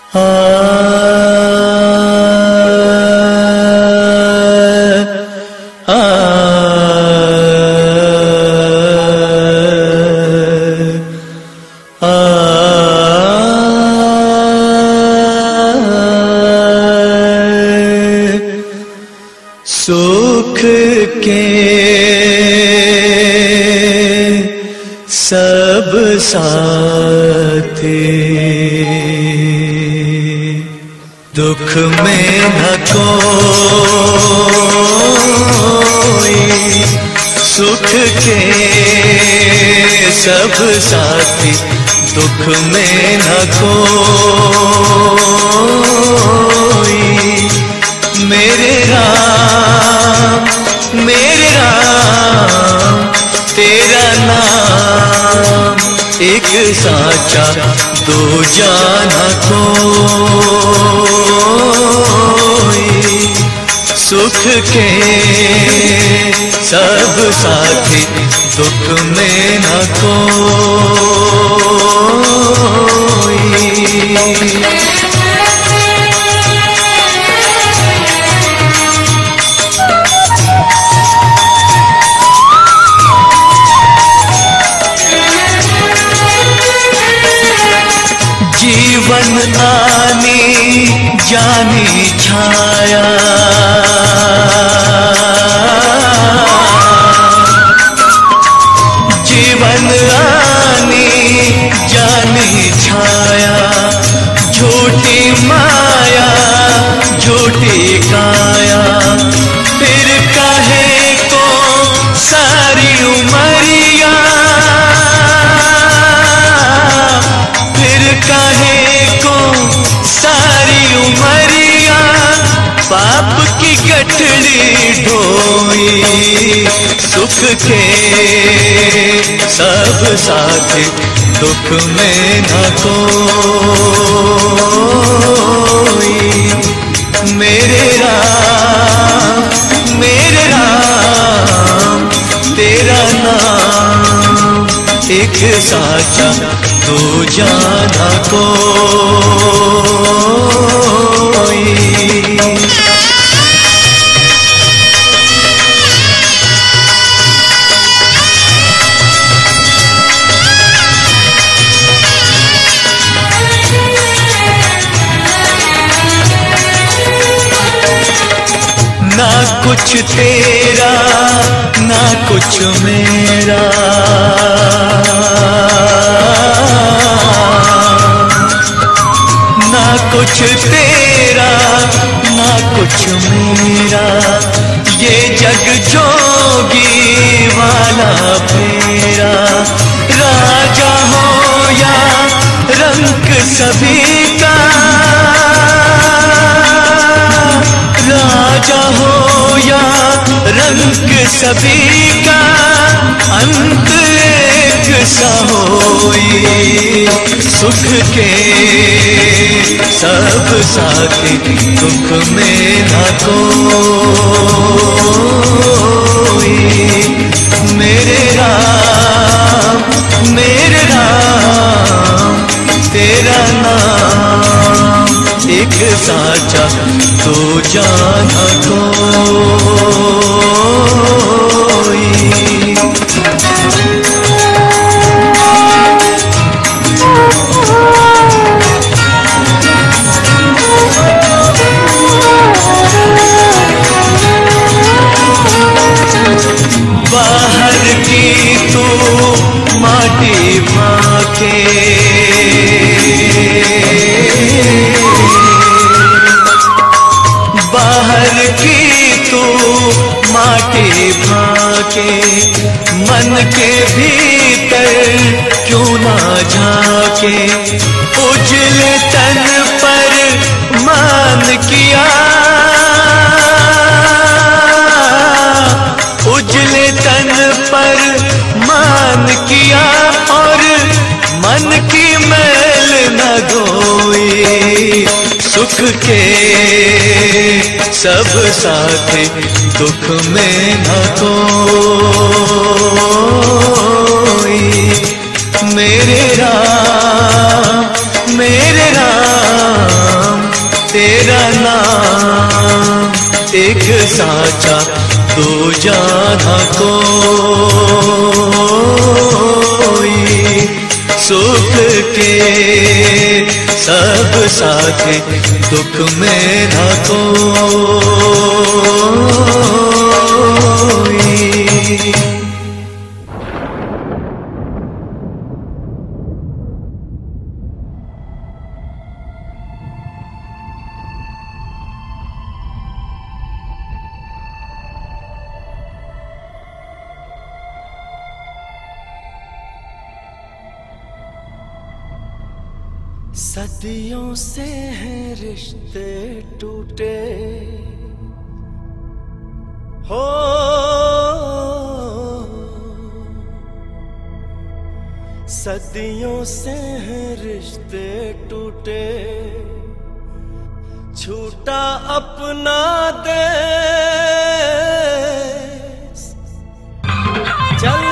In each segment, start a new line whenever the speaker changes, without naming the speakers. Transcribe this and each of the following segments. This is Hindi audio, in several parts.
सुख के सब साथी, दुख में न कोई, सुख के सब साथी, दुख में न कोई। मेरे राम तेरा नाम एक साचा, दो जाना कोई। सुख के सब साथी, दुख में न कोई। जीवन आनी जानी छाया, जीवन आनी जानी छाया, झूठी माया झूठी काया, फिर काहे को सारी उमरिया, काहे को सारी उमरिया, पाप की गठड़ी ढोई। सुख के सब साथी, दुख में न कोई। मेरे राम तेरा नाम एक साचा, तो जाना कोई। ना कुछ तेरा ना कुछ मेरा, ना कुछ तेरा ना कुछ मेरा, ये जग जोगी वाला फेरा। राजा हो या रंक सभी का, राजा हो या रंक सभी का, अंत एक सा होई। सुख के सब साथी, दुख में न कोई। मेरे राम तेरा नाम एक साचा, तो जाना कोई। बाहर की तू माटी फाके, बाहर की तू माटी फाके, मन के भीतर क्यों ना झाके। उजले तन पर मान किया, उजले तन पर मान किया, और मन की मैल न धोई। सुख के सब साथी, दुख में न कोई। मेरे राम नाम एक साचा दो जाना कोई, सुख के सब साथे दुख में न कोई।
सदियों से हैं रिश्ते टूटे हो, सदियों से हैं रिश्ते टूटे, छूटा अपना देश चल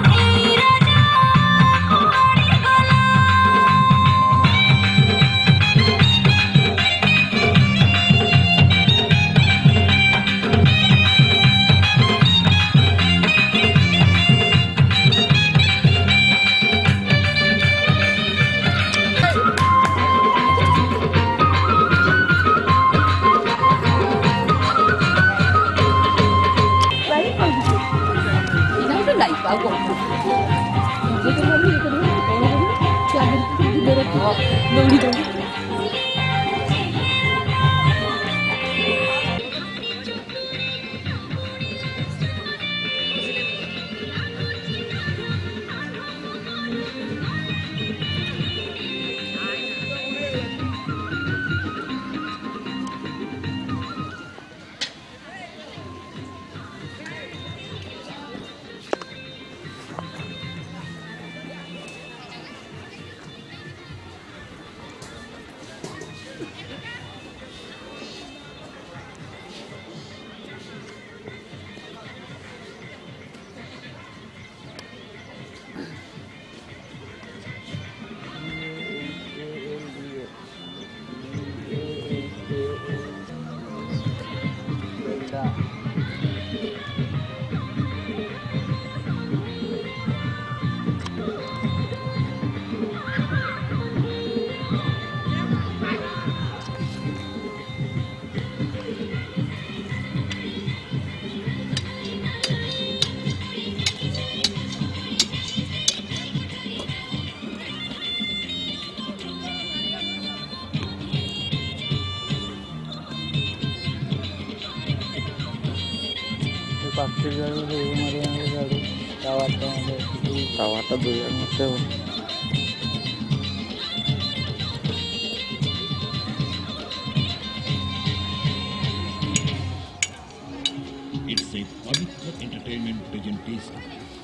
It's a Pavitra entertainment presentation.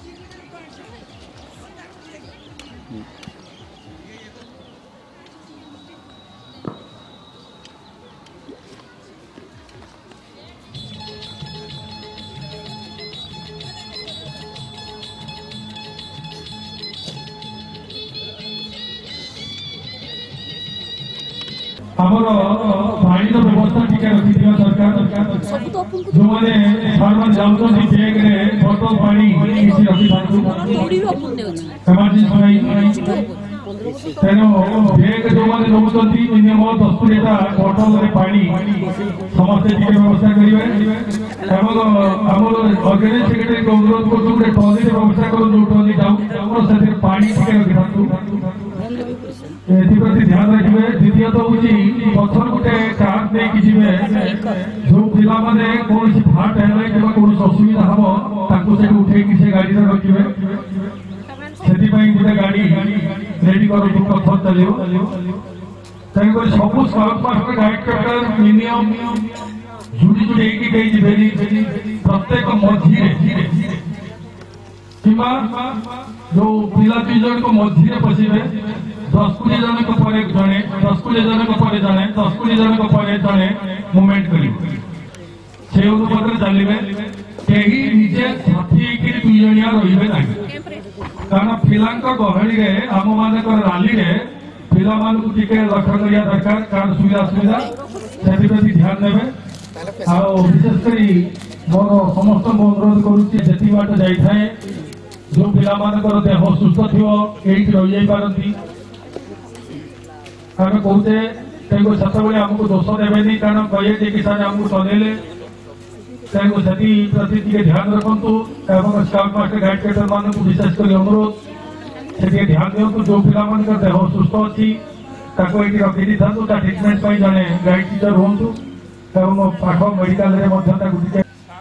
पानी व्यवस्था टिके रखी सरकार जो मैंने सामान जाऊँ बैग रे बोतल पानी किसी रखी तेणु बैग जो मैंने नौकरी मिनिमम 10 लीटर बोतल रे पानी समस्त टिके व्यवस्था करेंगे। ऑर्गेनाइज सेक्रेटरी को अनुरोध कर टॉयलेट व्यवस्था कर जाऊँ पानी टिके रखी एप्रति ध्यान रखिए। द्वितीय तो हूँ पथर गोटे कार नहीं जो पिला माने कौन फाट है कि कौन असुविधा हम उठे से गाड़ी रखिए से गोटे गाड़ी रेडी कर पथर चलो तेणुक सब सरपंच दायित्व मिनिमम जुड़ी जुड़ी प्रत्येक मझे कि जो पिला 2 जन को मझे पशिबे 10-20 जन को जड़े 10-20 जन को जड़े 10-20 जन को जड़े मूवमेंट करेंगे से अनुपात चलिए कहीं निजे साथी 2 जणिया रे ना कारण पिला गहली आम मान राली पिला लक्ष्य करिया दरकार कार सुविधा से ध्यान देवे विशेषकर मोर समस्त अनुरोध करुच्ची बाट जाए जो पिला देह सुस्थ थी रही जाई पारती आम कहते से आमको दोष देवे कारण कहे कि सारे आमको चलेले प्रति ध्यान रखु स्काउट मास्टर गाइड कैडर मान विशेषकर अनुरोध से ध्यान दिंतु जो पिला देह सुस्थ अच्छी रखी था ट्रिटमेंट जड़े गाइड टीचर हूँ पाख मेडिकल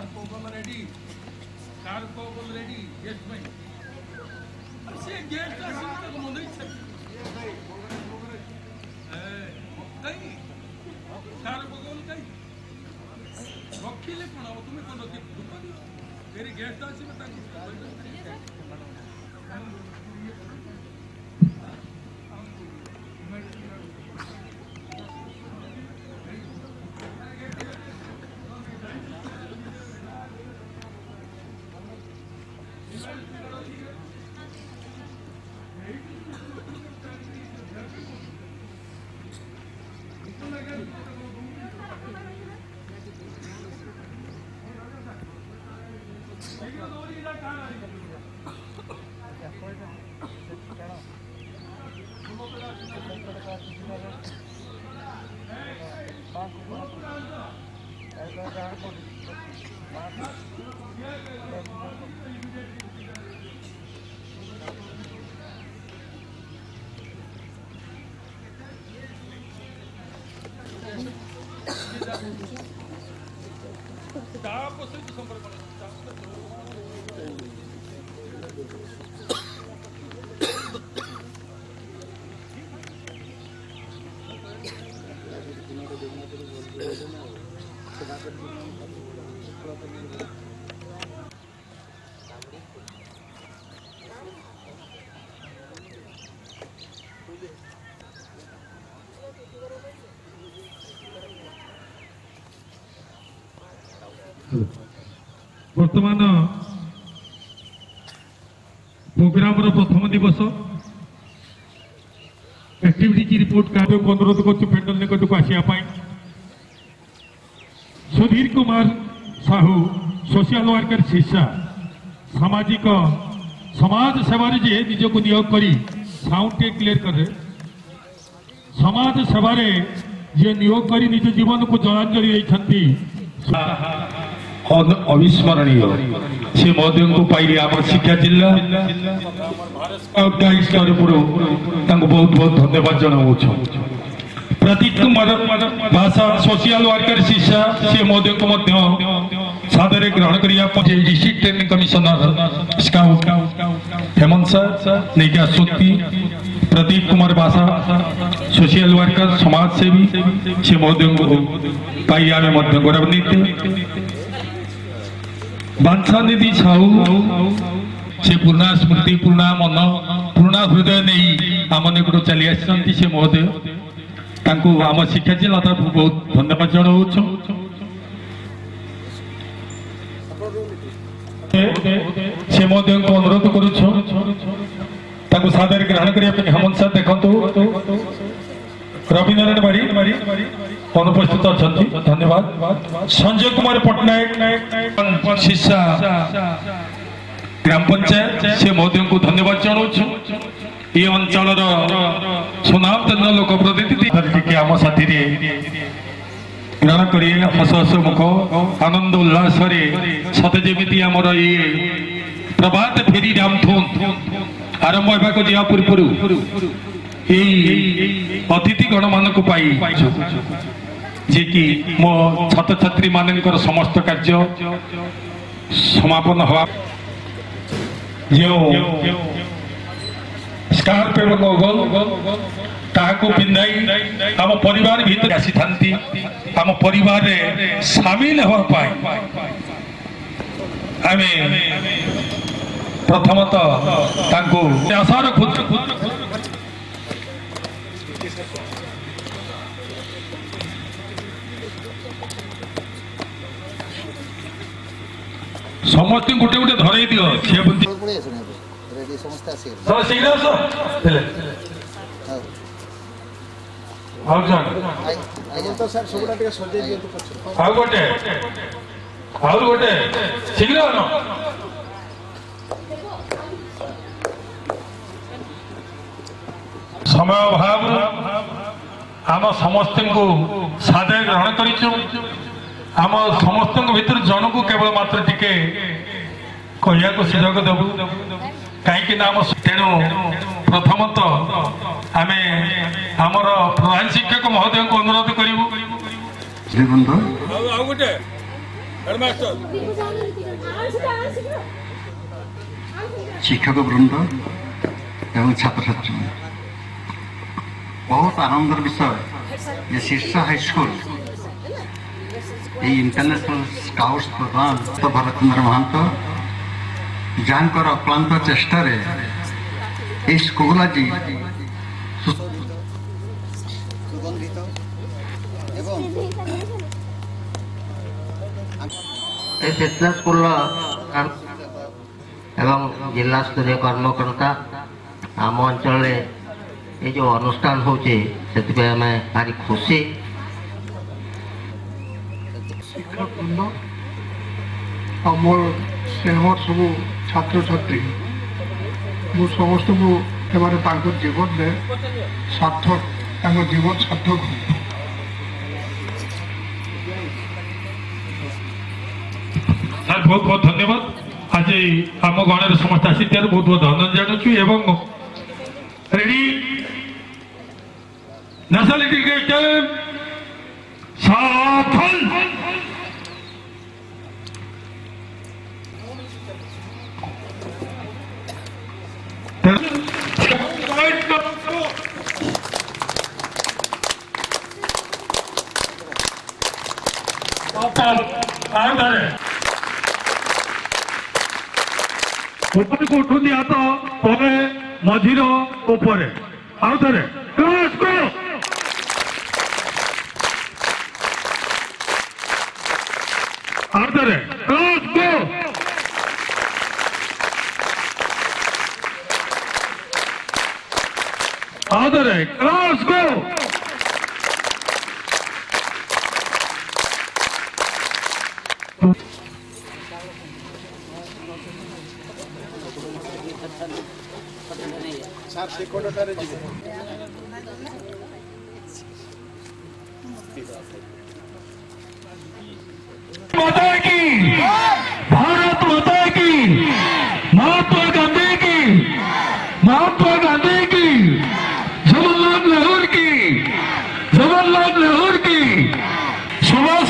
वर्तमान प्रोग्राम प्रथम दिवस एक्टिविटी की रिपोर्ट कार्य को अनुरोध कर निकट को आसापी सुधीर कुमार साहू सोशल वर्कर शिर्षा सामाजिक समाज सेवार जे निजक नियोग कर साउंड क्लियर करे समाज सेवार जे नियोग कर निज जीवन को जलांजलि देती
अविस्मरणीय से मोदी को पाइले आम शिक्षा जिला बहुत बहुत धन्यवाद जनाऊ प्रतीक कुमार भाषा सोशल वर्कर शिक्षा से मोदी को सादरे ग्रहण करने district training commissioner scout Hemant sir नहीं आसुति प्रतीक कुमार भाषा सोशल वर्कर समाज सेवी से मोदी को पाई आम गौरवान्वित बांछा निधि साहू से पूर्णा स्मृति पूर्णा मन पूर्णा हृदय नहीं आम निकट चली आसी से महोदय आम शिक्षा जिला तरफ बहुत धन्यवाद जनाऊ से महोदय को अनुरोध करुँ सादर ग्रहण करने हेमंत सर देखु रविनारायण बाड़ी अनुपस्थित अच्छा धन्यवाद संजय कुमार पट्टनायक शिर्षा ग्राम पंचायत से महोदय को धन्यवाद जनाऊ ये अंचल सुनाम लोक प्रतिनिधि आम साथी ग्रहण कर हस हस मुख आनंद उल्लास सते जमी आमर ये प्रभात फेरी रामधून आरंभ होगा जा पूर्व अतिथि गण मान जे कि मो छात्र छात्री मानकर समस्त कार्य समापन हवा जो स्कार्फ एवं ओगल ताको पिंधाई आम परिवार भीतर आसी थांती आम परिवार रे शामिल हवा पाए आमे प्रथमतः ताको आशा रखु समस्त गोटे गोटे धरई दियो से बुद्धि शीघ्र ଆଉ ଜଣ
ତ ସାର୍ ସବୁଟା ଟିକେ ସଜେଇ ଦିଅନ୍ତୁ ପଛରେ।
ଆଉ ଗୋଟେ ଶୀଘ୍ର समय अभाव आम समस्त को सादे ग्रहण करूँ आम समस्त भर जन को केवल मात्र टिके कहया को सुजोग देवु कहीं तेणु प्रथमतः आम आमर प्रधान शिक्षक महोदय को अनुरोध करूँ
शिक्षक वृंद एवं छात्र छात्री बहुत आनंदर विषय ये शीर्षा हाई स्कूल इंटरनेशनल स्काउट्स प्रधान तो भरत महंत जानकर अक्लांत चेष्टा स्कूल आज स्कूल एवं जिला स्तरीय कर्मकर्ता आम अंचल ये जो अनुष्ठान होचे से आम भारी खुशी
मोर स्नेहर सब छात्र छात्री मु समस्त को जीवन में सार्थक जीवन सार्थक
सर बहुत बहुत धन्यवाद आज आम गणर समस्त आसी बहुत बहुत धन्यवाद जानूँ एवं रेडी नेशनल क्रिकेट टीम साफल ऊपर को उठू दिया तो तले मझीर ऊपर आउ थे क्रॉस को आउ थे क्रॉस को आउ थे क्रॉस को माता की भारत माता की महात्मा गांधी की जवाहरलाल नेहरू की सुभाष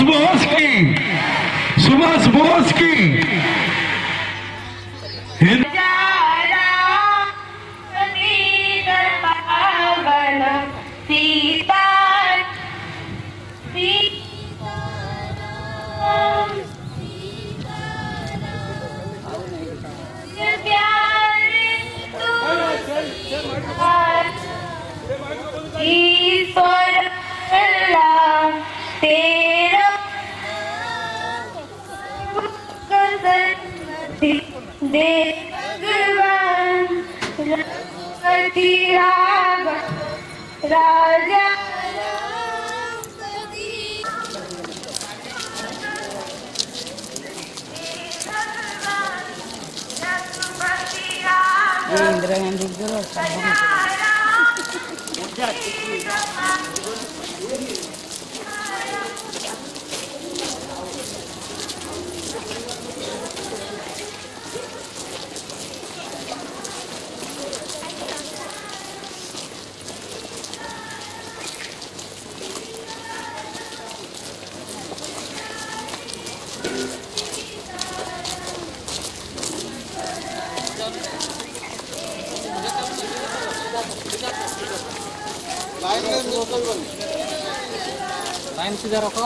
बोस की
राजा इंदिरा गांधी लाइन सीधा रखो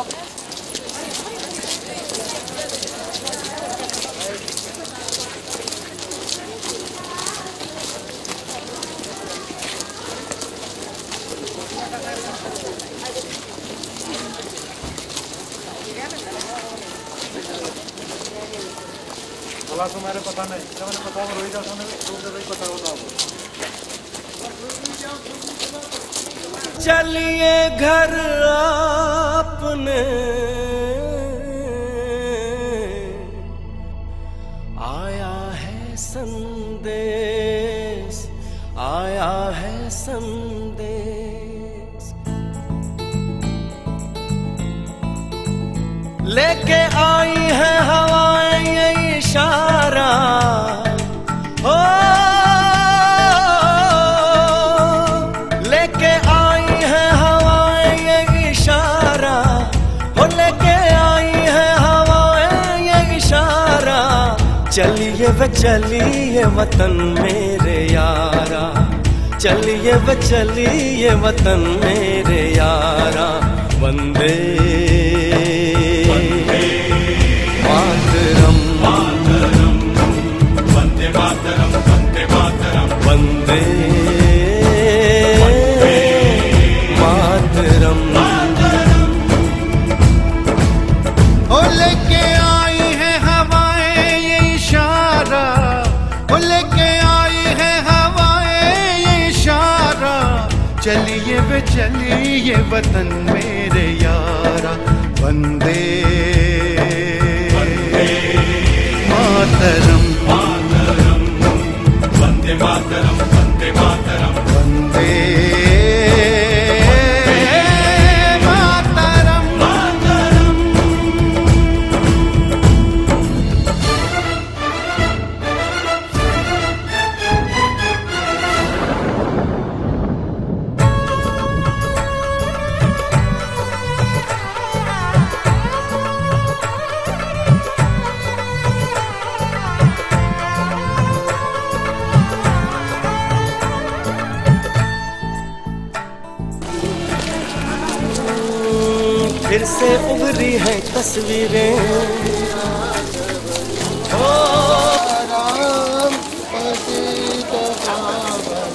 भला तुम्हारे पता नहीं पता रोई जाता है कथा होता
चलिए घर आपने, आया है संदेश, आया है संदेश। लेके आई है हवाएं ये इशारा, हो लेके आई है हवाएं ये इशारा, हो लेके आई है हवाएं ये इशारा। चलिए वे चलिए वतन मेरे यारा, चलिए वे चलिए वतन मेरे यारा। वंदे मातरम,
वंदे मातरम, वंदे मातरम,
वंदे मातरम।
ओ लेके आई है हवाएं ये इशारा, ओ लेके आई है हवाएं ये इशारा। चलिए वे चलिए वतन मेरे यारा। वंदे मातरम,
वंदे मातरम, वंदे मातरम,
वंदे मातरम, मातरम।
फिर से उभरी है तस्वीरें, ओ
राम पतित पावन।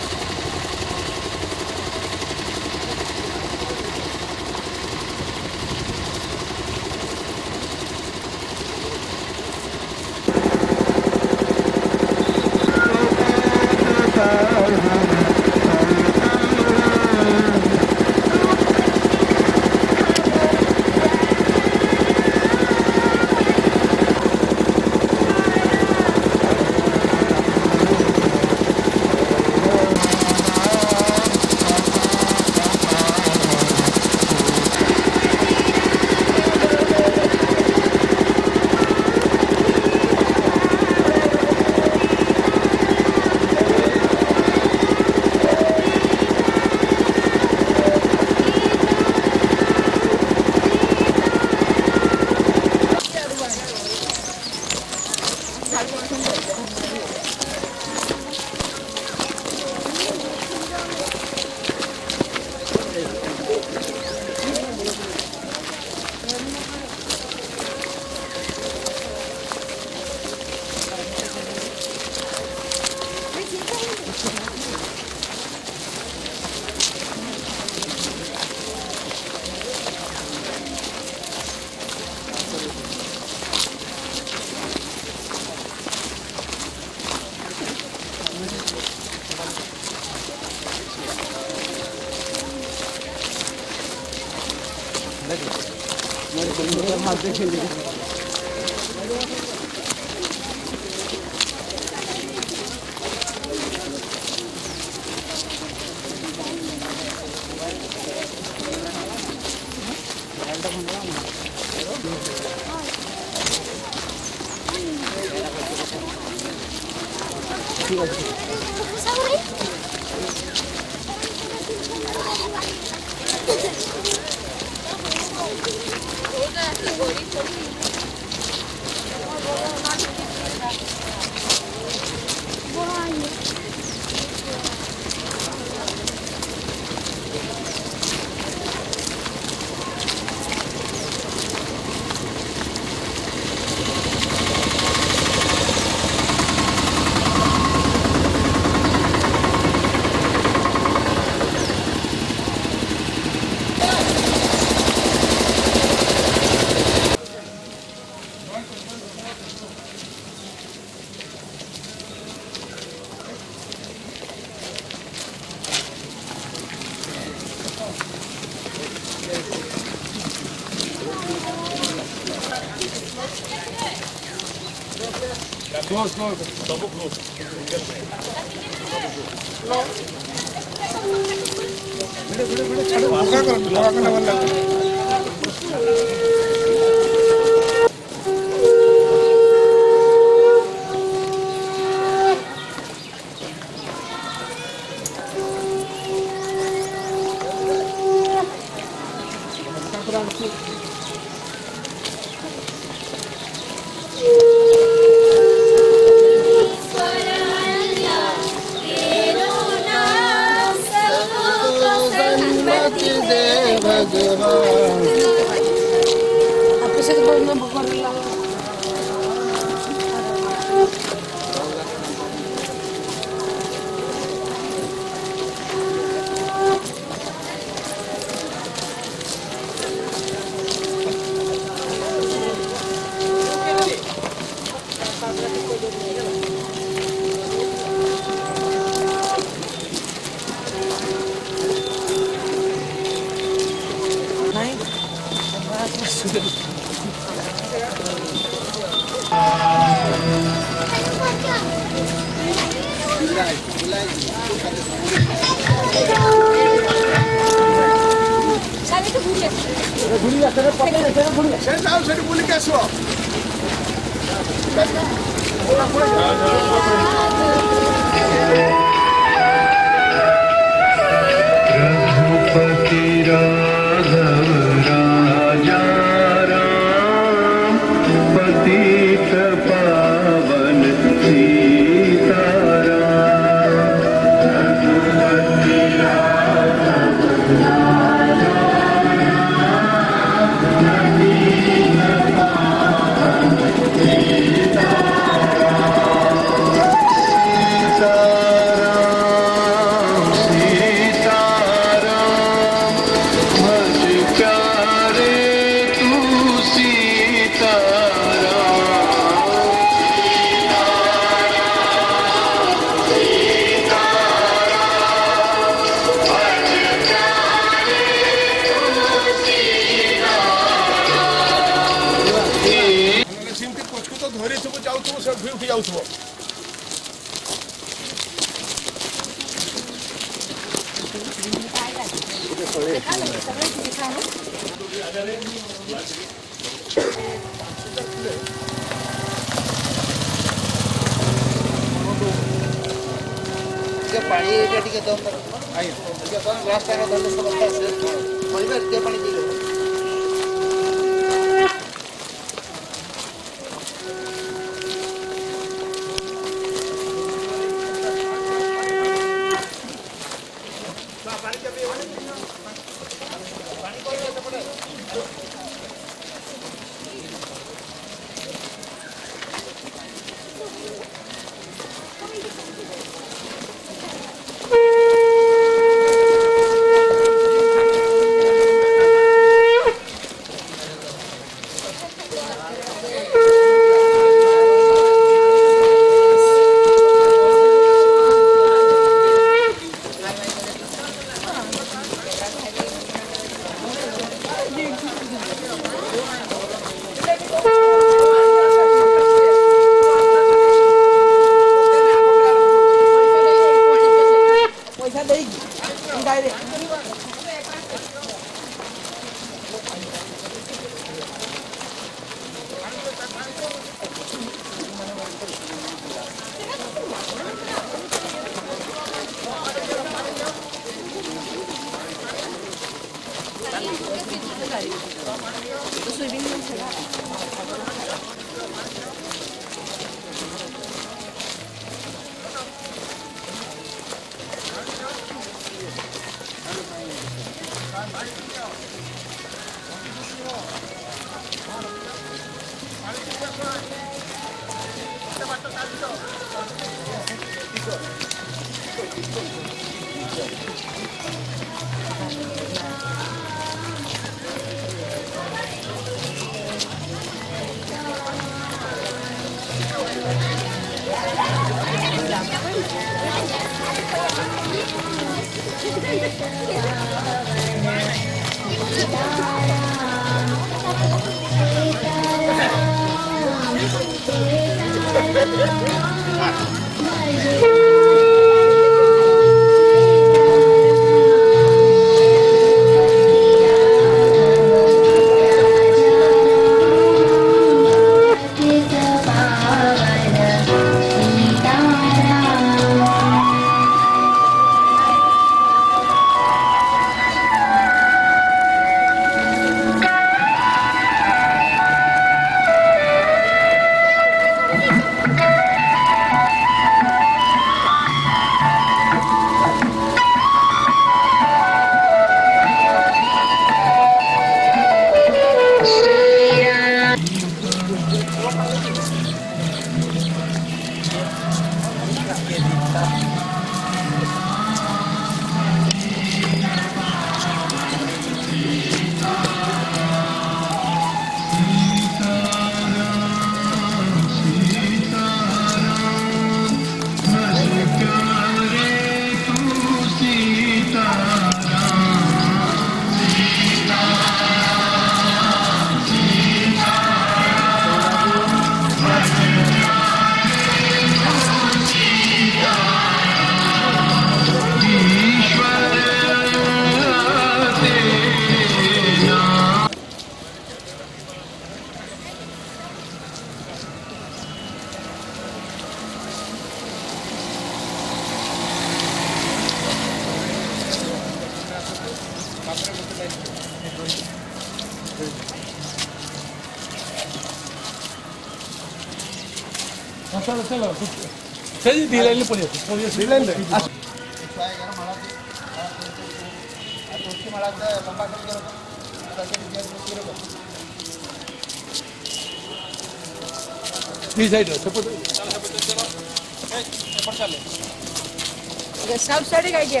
साउथ साइड गाइड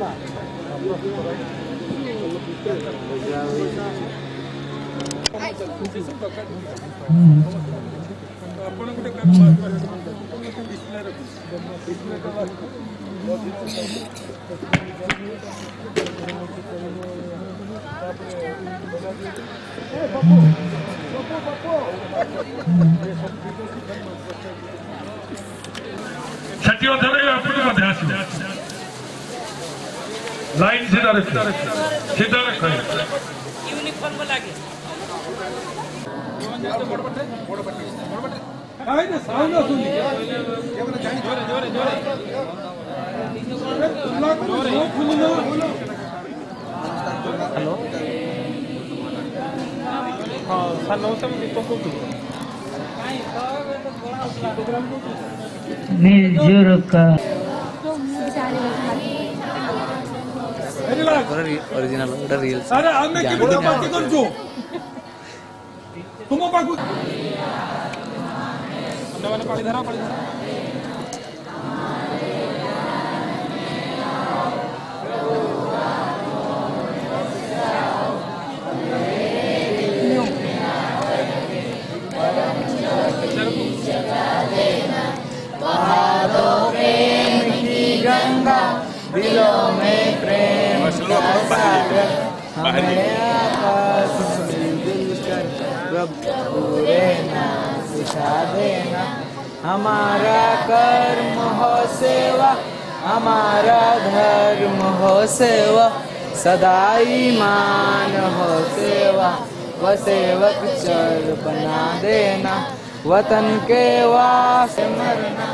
लाइन सीधा रखो सीधा रखो
यूनिफॉर्म लागे
आइए साउंड सुनी जोरे जोरे हेलो हां सर नमस्ते मैं दीपक को
निर्जुर का
ओरिजिनल उडा रील
अरे आमे की वीडियो पार्टी करजो तुम पाकू अंडा पानी धरा
गंगा दिलों में प्रेम का सागर हमें आकाश में दिलकर प्रभु रहना सिखा देना हमारा कर्म हो सेवा हमारा धर्म हो सेवा सदा ईमान हो सेवा व सेवक चर बना देना वतन के वास्ते मरना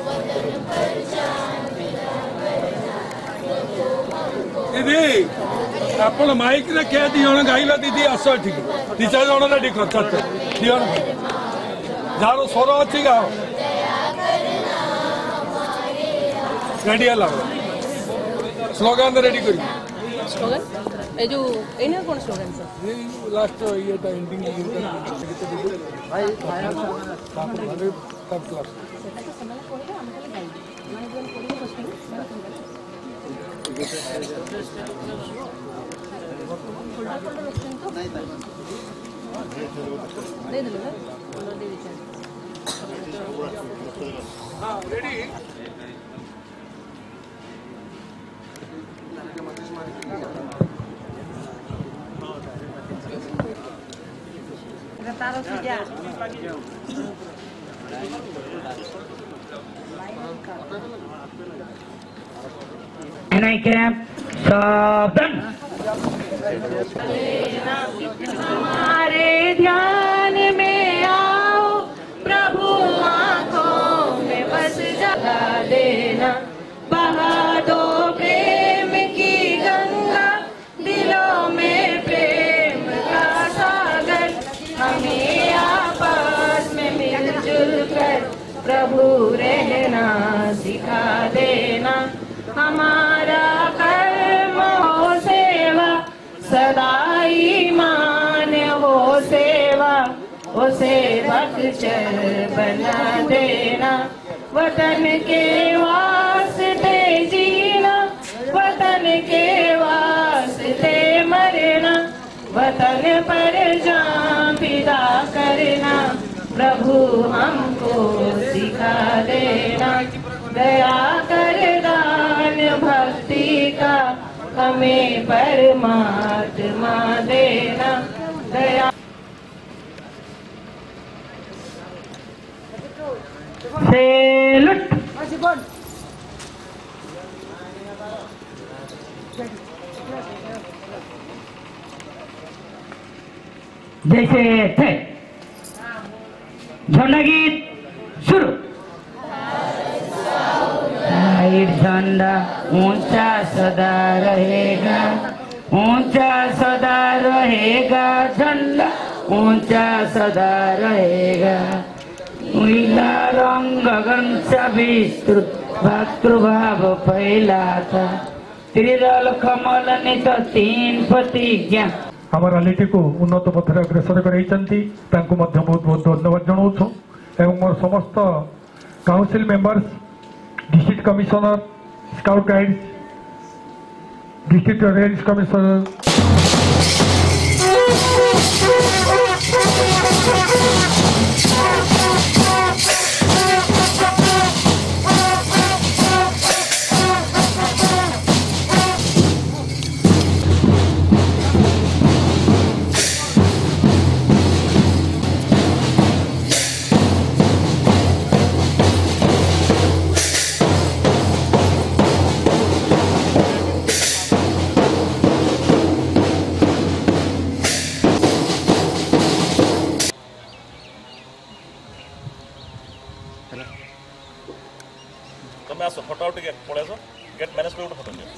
दीदी आपण माइक रे क्या दी जण गाइला दीदी आस ठीक दी चार जण रेडी कर चल दी जण जारो स्वर अछि गाओ रेडी हला स्लोगन रेडी करी
स्लोगन ए जो एना कोन स्लोगन सर
ये लास्ट ये ता एंडिंग भाई फाइनल सब क्लास
दे दो दे दीजिए
हां रेडी
तारो से क्या नहीं क्या सावधान हमारे ध्यान में आओ प्रभु आंखों में बस जगा देना बहा दो प्रेम की गंगा दिलों में प्रेम का सागर हमें आपस में मिलजुल कर प्रभु रहना सिखा देना हमारा कर्म हो सेवा सदा ईमान हो सेवा हो सेवक चर बना देना वतन के वास्ते जीना वतन के वास्ते मरना वतन पर जान फिदा करना प्रभु हमको सिखा देना दया कर दान भक्ति का हमें परमात्मा देना दया से लुट जैसे थे झंडा गीत शुरू झंडा ऊंचा सदा रहेगा ऊंचा सदा रहेगा झंडा ऊंचा सदा रहेगा नीला रंग गगन से विस्तृत भातृभाव फैलाता त्रिदल कमल नित तीन प्रतिज्ञा
आम रैली को उन्नत पथर अग्रसर कराइछंती तांको मध्य बहुत बहुत धन्यवाद जनाऊँ एवं मोर समस्त council members district commissioner scout guides District Range Commissioner.
તમે આસો ફોટો આઉટ કે પડે છો ગેટ મેનેજ કરી ફોટો લે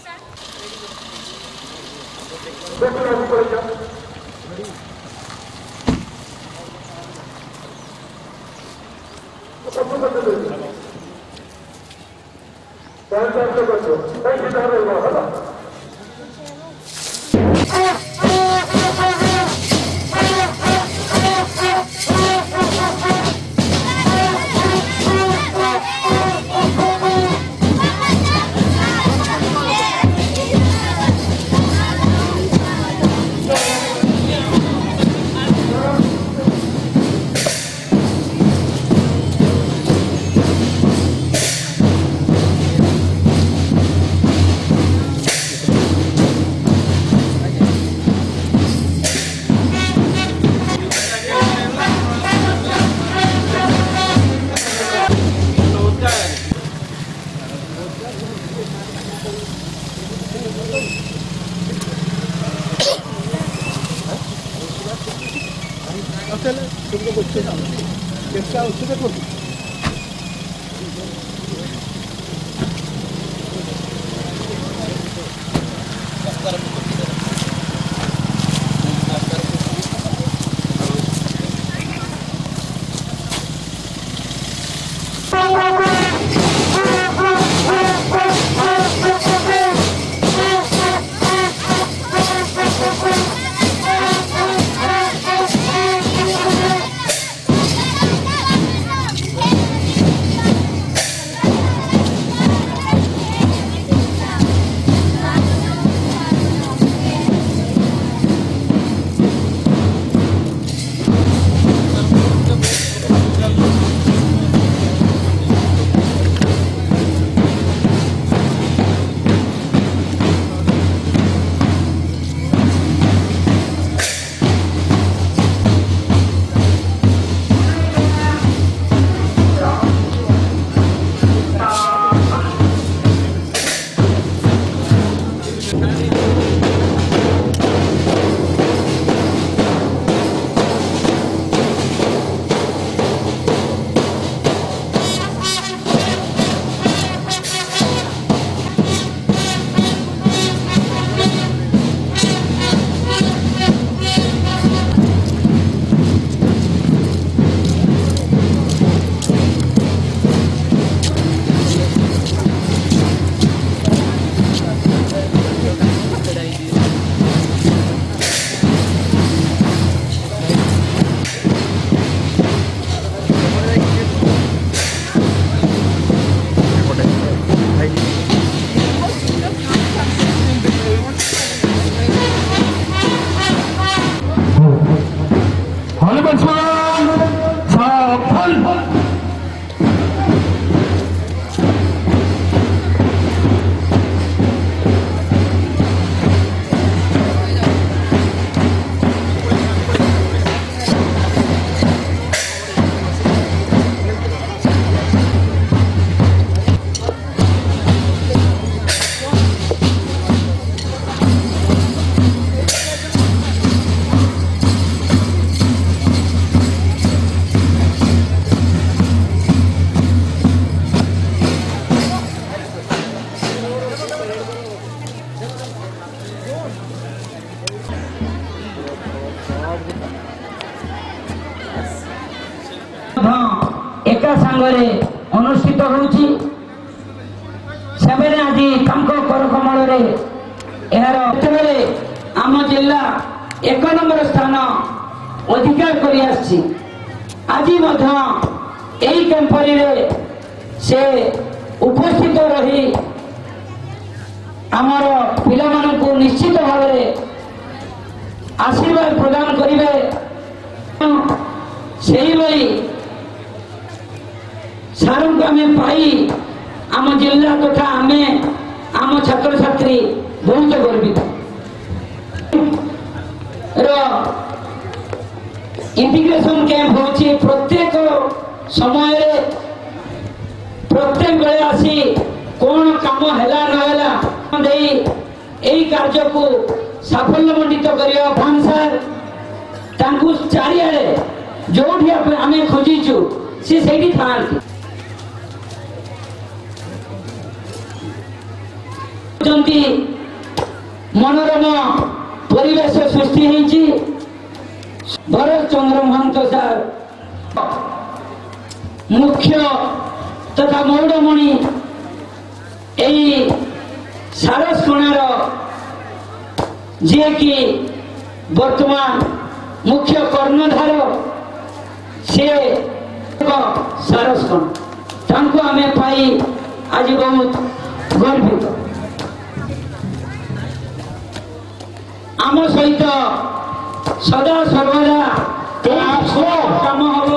एका सांगरे अनुष्ठित होउची सेबेरे आदि तांको करकमल रे एहार अर्थरे आम जिल्ला 1 नंबर स्थान अधिकार करि आछि। आज मध्य एई कैंपरी रे से उपस्थित रही आमर पिलामानंकु निश्चित भाव आशीर्वाद प्रदान करिवे सेही भाई सारों को आम पाई आम जिला तथा आम आम छात्र छात्री बहुत गर्वित इंटीग्रेशन कैंप होची प्रत्येक समय प्रत्येक बेले आसी कौन काम हैला न हैला देई एई कार्य को साफल्यमंडित करिया भांसार तांकु चारिआडे जोठी आमे खोजिचु से सेठी थांती जंती मनोरम परिवेश सृष्टि होईची भरत चंद्र महंत सार मुख्य तथा मौड़मणि यही सारस कणार जे कि वर्तमान मुख्य कर्णधार से सारस कण तांको आमे पाई आज बहुत गर्वित आम सहित सदा सर्वदा काम हम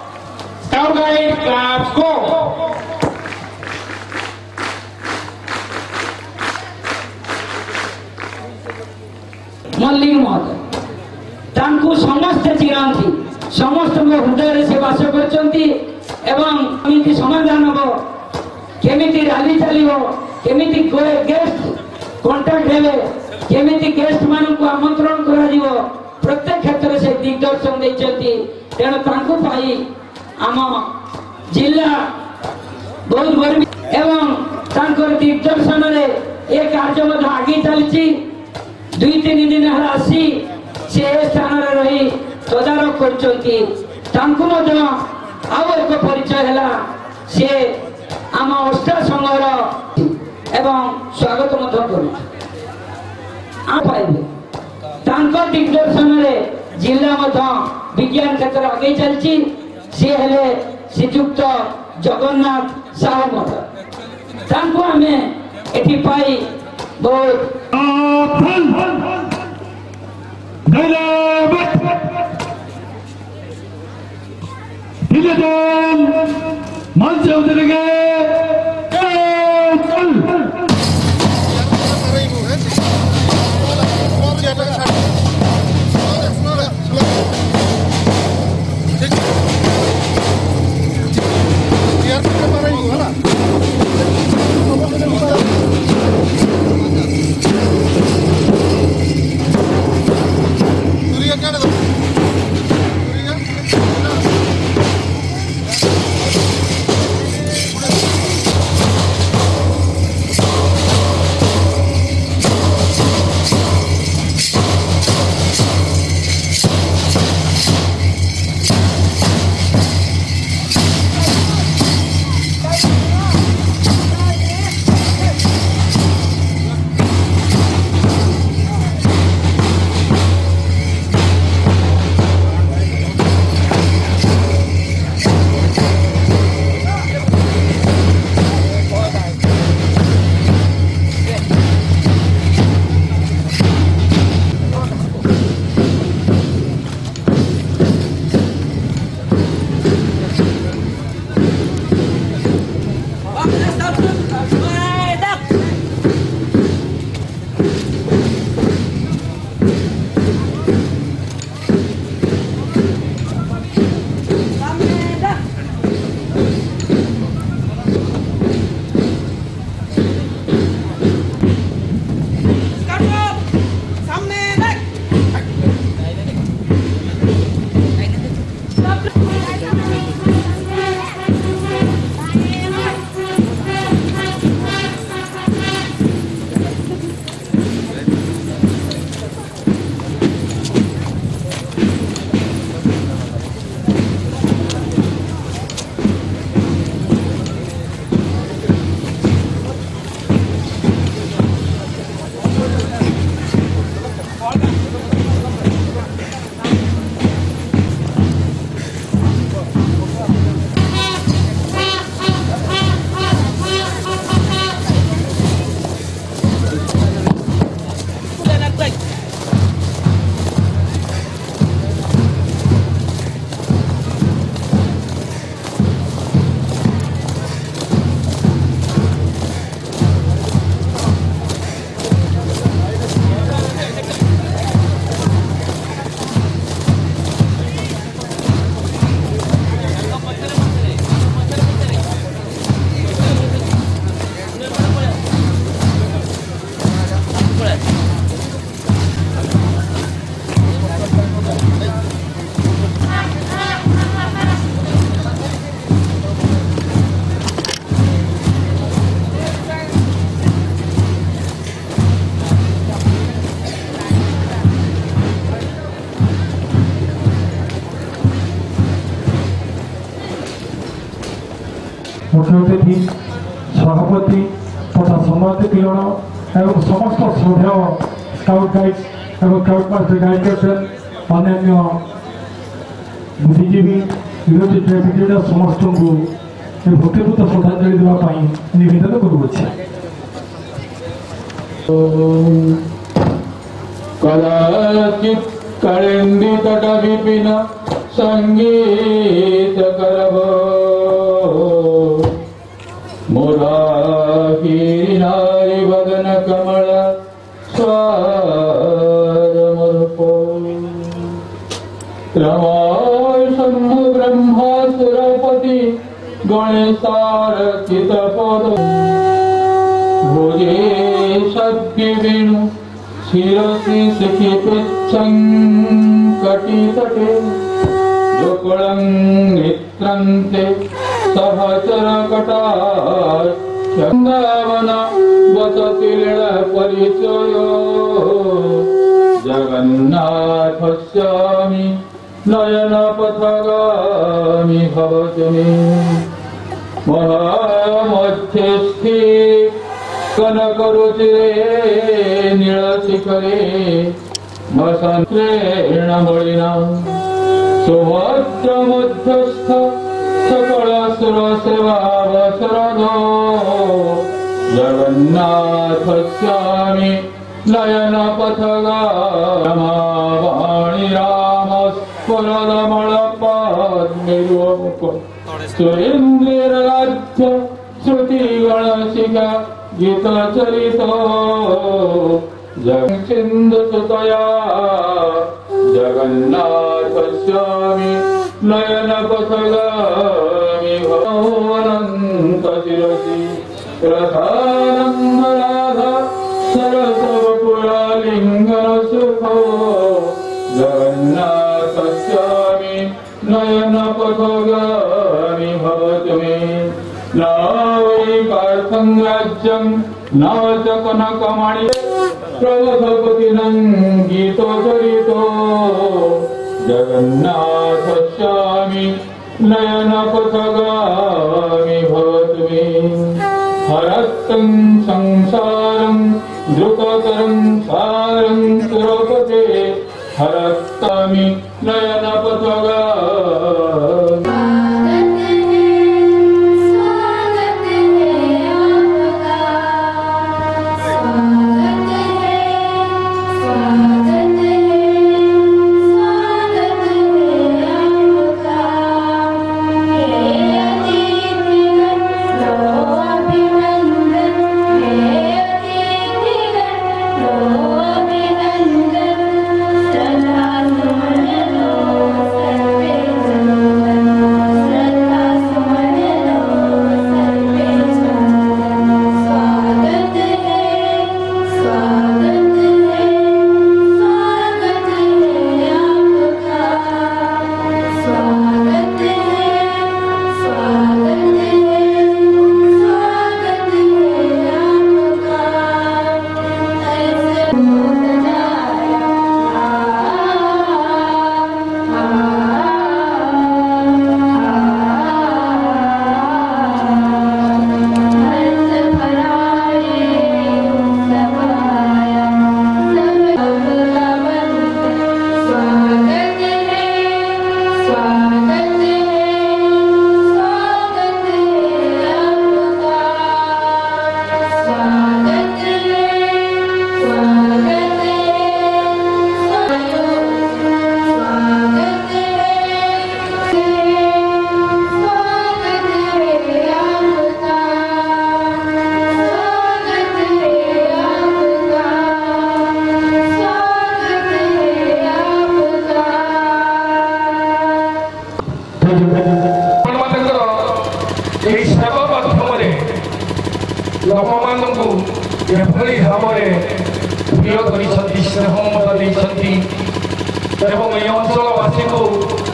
मल्लिक महोदय तांकु समस्ते चिरांती समस्त हृदय से बास करचंती एवं केमिति समाधान हो केमिति रैली चलिबो केमिति गेस्ट कांटेक्ट हेबे केमिति गेस्ट मान को आमंत्रण करा दिबो प्रत्येक क्षेत्र से दिग्दर्शन देचंती तेणु तांकु पाई आम जिला बहुत गर्वित एवं तांकर दिग्दर्शन रे ए कार्य मध्य आगे चलची 2-3 दिन हला आसी से स्थान रे रही तदारक करचंती तांकु मध्य आउ एक परिचय हला से आम अष्टा संघर एवं स्वागत मध्य करू आ पाइबे तांकर दिग्दर्शन रे जिला मध्य विज्ञान क्षेत्र आगे चलची से हेले श्रीयुक्त जगन्नाथ साहू मत तांको आमे एठी पाई बहुत
मंच उतरेंगे किरण एवं समस्त श्रद्धेय स्काउट गाइड एवं स्काउट मास्टर गाइड कैप्टेन अन्य बुद्धिजीवी विरोधी ट्रेफिक समस्त को भक्तिपूत श्रद्धांजलि देवाई निवेदन करुच्छे।
कदाचित् करेन्दी तट विपिन संगीत करव मुरारी नारी वदन कमल स्वारमर्पो रमाय शंभु ब्रह्मासुरपति गणेशार्चित पद भुजे सद्य वेणु शिरसि सखि पृच्छं कटितटे दुकुलं नेत्रन्ते सहचर कटाक्षन्दावन वसति लील परिचय जगन्नाथस्यामि नयन पथगामि भवतु मे महामध्यस्थी कनकरुचिरे नीलशिखरे मसन्त्रेण बलिना सुभद्रमध्यस्थ सकलसुर सेवावसरदो जगन्नाथस्यामि नयन पथगामवाणि रामस्फुरदमलपद्मेरुमुख सुरेन्द्रराज्य श्रुतिगणशिखा गीत चरित जगन्सिन्धुसुतया जगन्नाथस्यामि नयन पथगामि भवनन्त शिरसि रथानन्दराधा सरसवपुरालिङ्गन सुखो जगन्नाथस्यामि नयन पथगामि भवतु मे न वै पार्थं राज्यं न च कनकमणि प्रवधपतिनं गीतो चरितो जगन्नाथस्यामि नयन पथगामि भवतु मे हरतं संसारं द्रुततरं सारं सुरपते हरत्तामि नयन पथगामि
एभली भाव प्रिय कर स्नेह ममता देती अंचलवासी को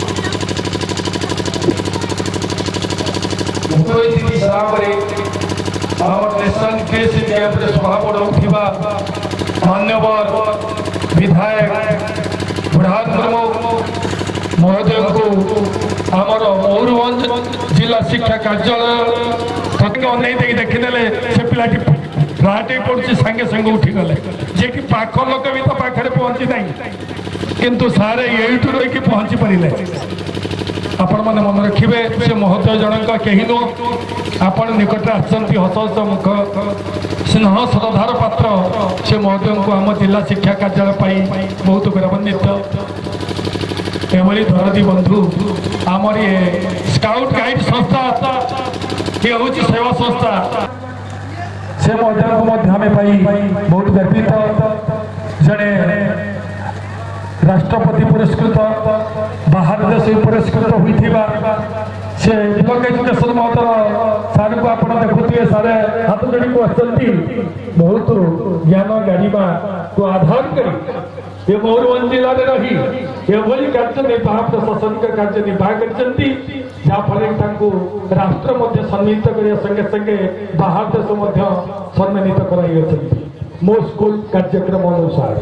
नेशनल केस सभा उठा मान्यवर विधायक प्रभात महोदय को आमर मयूरभंज जिला शिक्षा कार्यालय देखने से पिलाटी फ्लाट पड़ी सांगे सांगे उठी गले जे कि पाख लोक भी तो पाखे पहुंची ना किंतु सारे यू रही पहुंची पारे आपण मैंने मन रखिए से महोदय जनक कहीं नुह आपण निकट आसती हस हस मुख स्नेह श्रद्धार पात्र से महोदय को आम जिला शिक्षा कार्यालय पाई बहुत गौरवान्वित एवरी धरती बंधु आमर ये स्काउट गाइड संस्था ये हूँ सेवा संस्था से महोदय पाई बहुत गर्वित जड़े राष्ट्रपति पुरस्कृत बाहर देश पुरस्कृत होता से ब्लॉक एजुकेशन महोदय सार को आप देखुए सारे हाथ जोड़ी को बहुत ज्ञान गाड़ीमा को आधार कर मयूरभंज जिले में रही एभली कार्य निर्वाह प्रशासनिक कार्य निर्वाह कर राष्ट्र सम्मानित करने संगे संगे बाहर देश सम्मानित कराई मो स्कूल कार्यक्रम अनुसार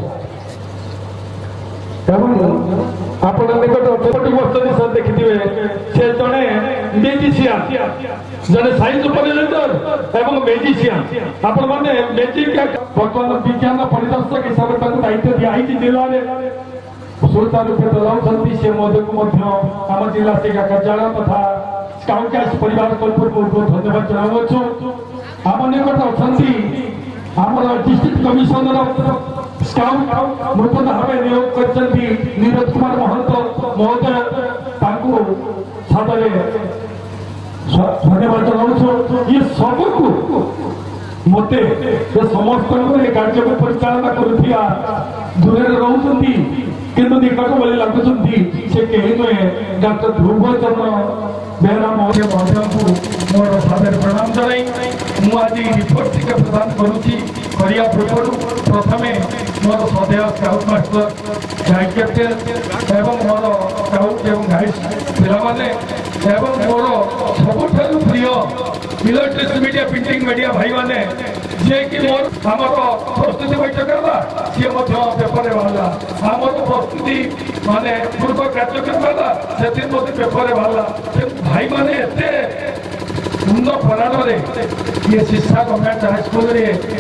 आपण निकट देखिए से जड़े मेजिशियान जड़े साइंस सुपरवाइजर एवं मेजिशियान आपण मैंने मेजिक बर्तमान विज्ञान परिदर्शक हिसाब से दायित्व दिखाई जिले में सुचारू रूपे चलाउछंती से महोदय आम जिला शिक्षा कार्यालय तथा स्काउट गाइड्स परिवार तरफ बहुत बहुत धन्यवाद जनावुछु आम निकट अच्छा आम डिस्ट्रिक्ट कमिशनर स्काउट नूतन भाव नियोग कर नीरज कुमार महंत महोदय सादरे धन्यवाद जनाऊँ ये सबको मते समस्त कार्य को परिचालना करुवा दूर रोचे किंतु निकट बोली लगुंट से कहीं नुहे डॉक्टर ध्रुव चरण बेहरा महोदय को मोर सादर प्रणाम जनाई मुझे रिपोर्ट टिके प्रदान करिया पूर्व प्रथमे मोर सदैव स्काउट मास्टर गाइड कैप्टेन एवं मोर स्काउट एवं गाइड पिलाने एवं मोर सबुठ प्रिय इलेक्ट्रिक मीडिया प्रिंटिंग मीडिया भाई मैंने जे कि मोर आमर प्रस्तुति बैठक है सी पेपर बाहर आमर प्रस्तुति माने पूर्व कार्यक्रम है से पेपर बाहर भाई मैंने एत सुंदर प्रदान ये शिक्षा गवर्नमेंट हाई स्कूल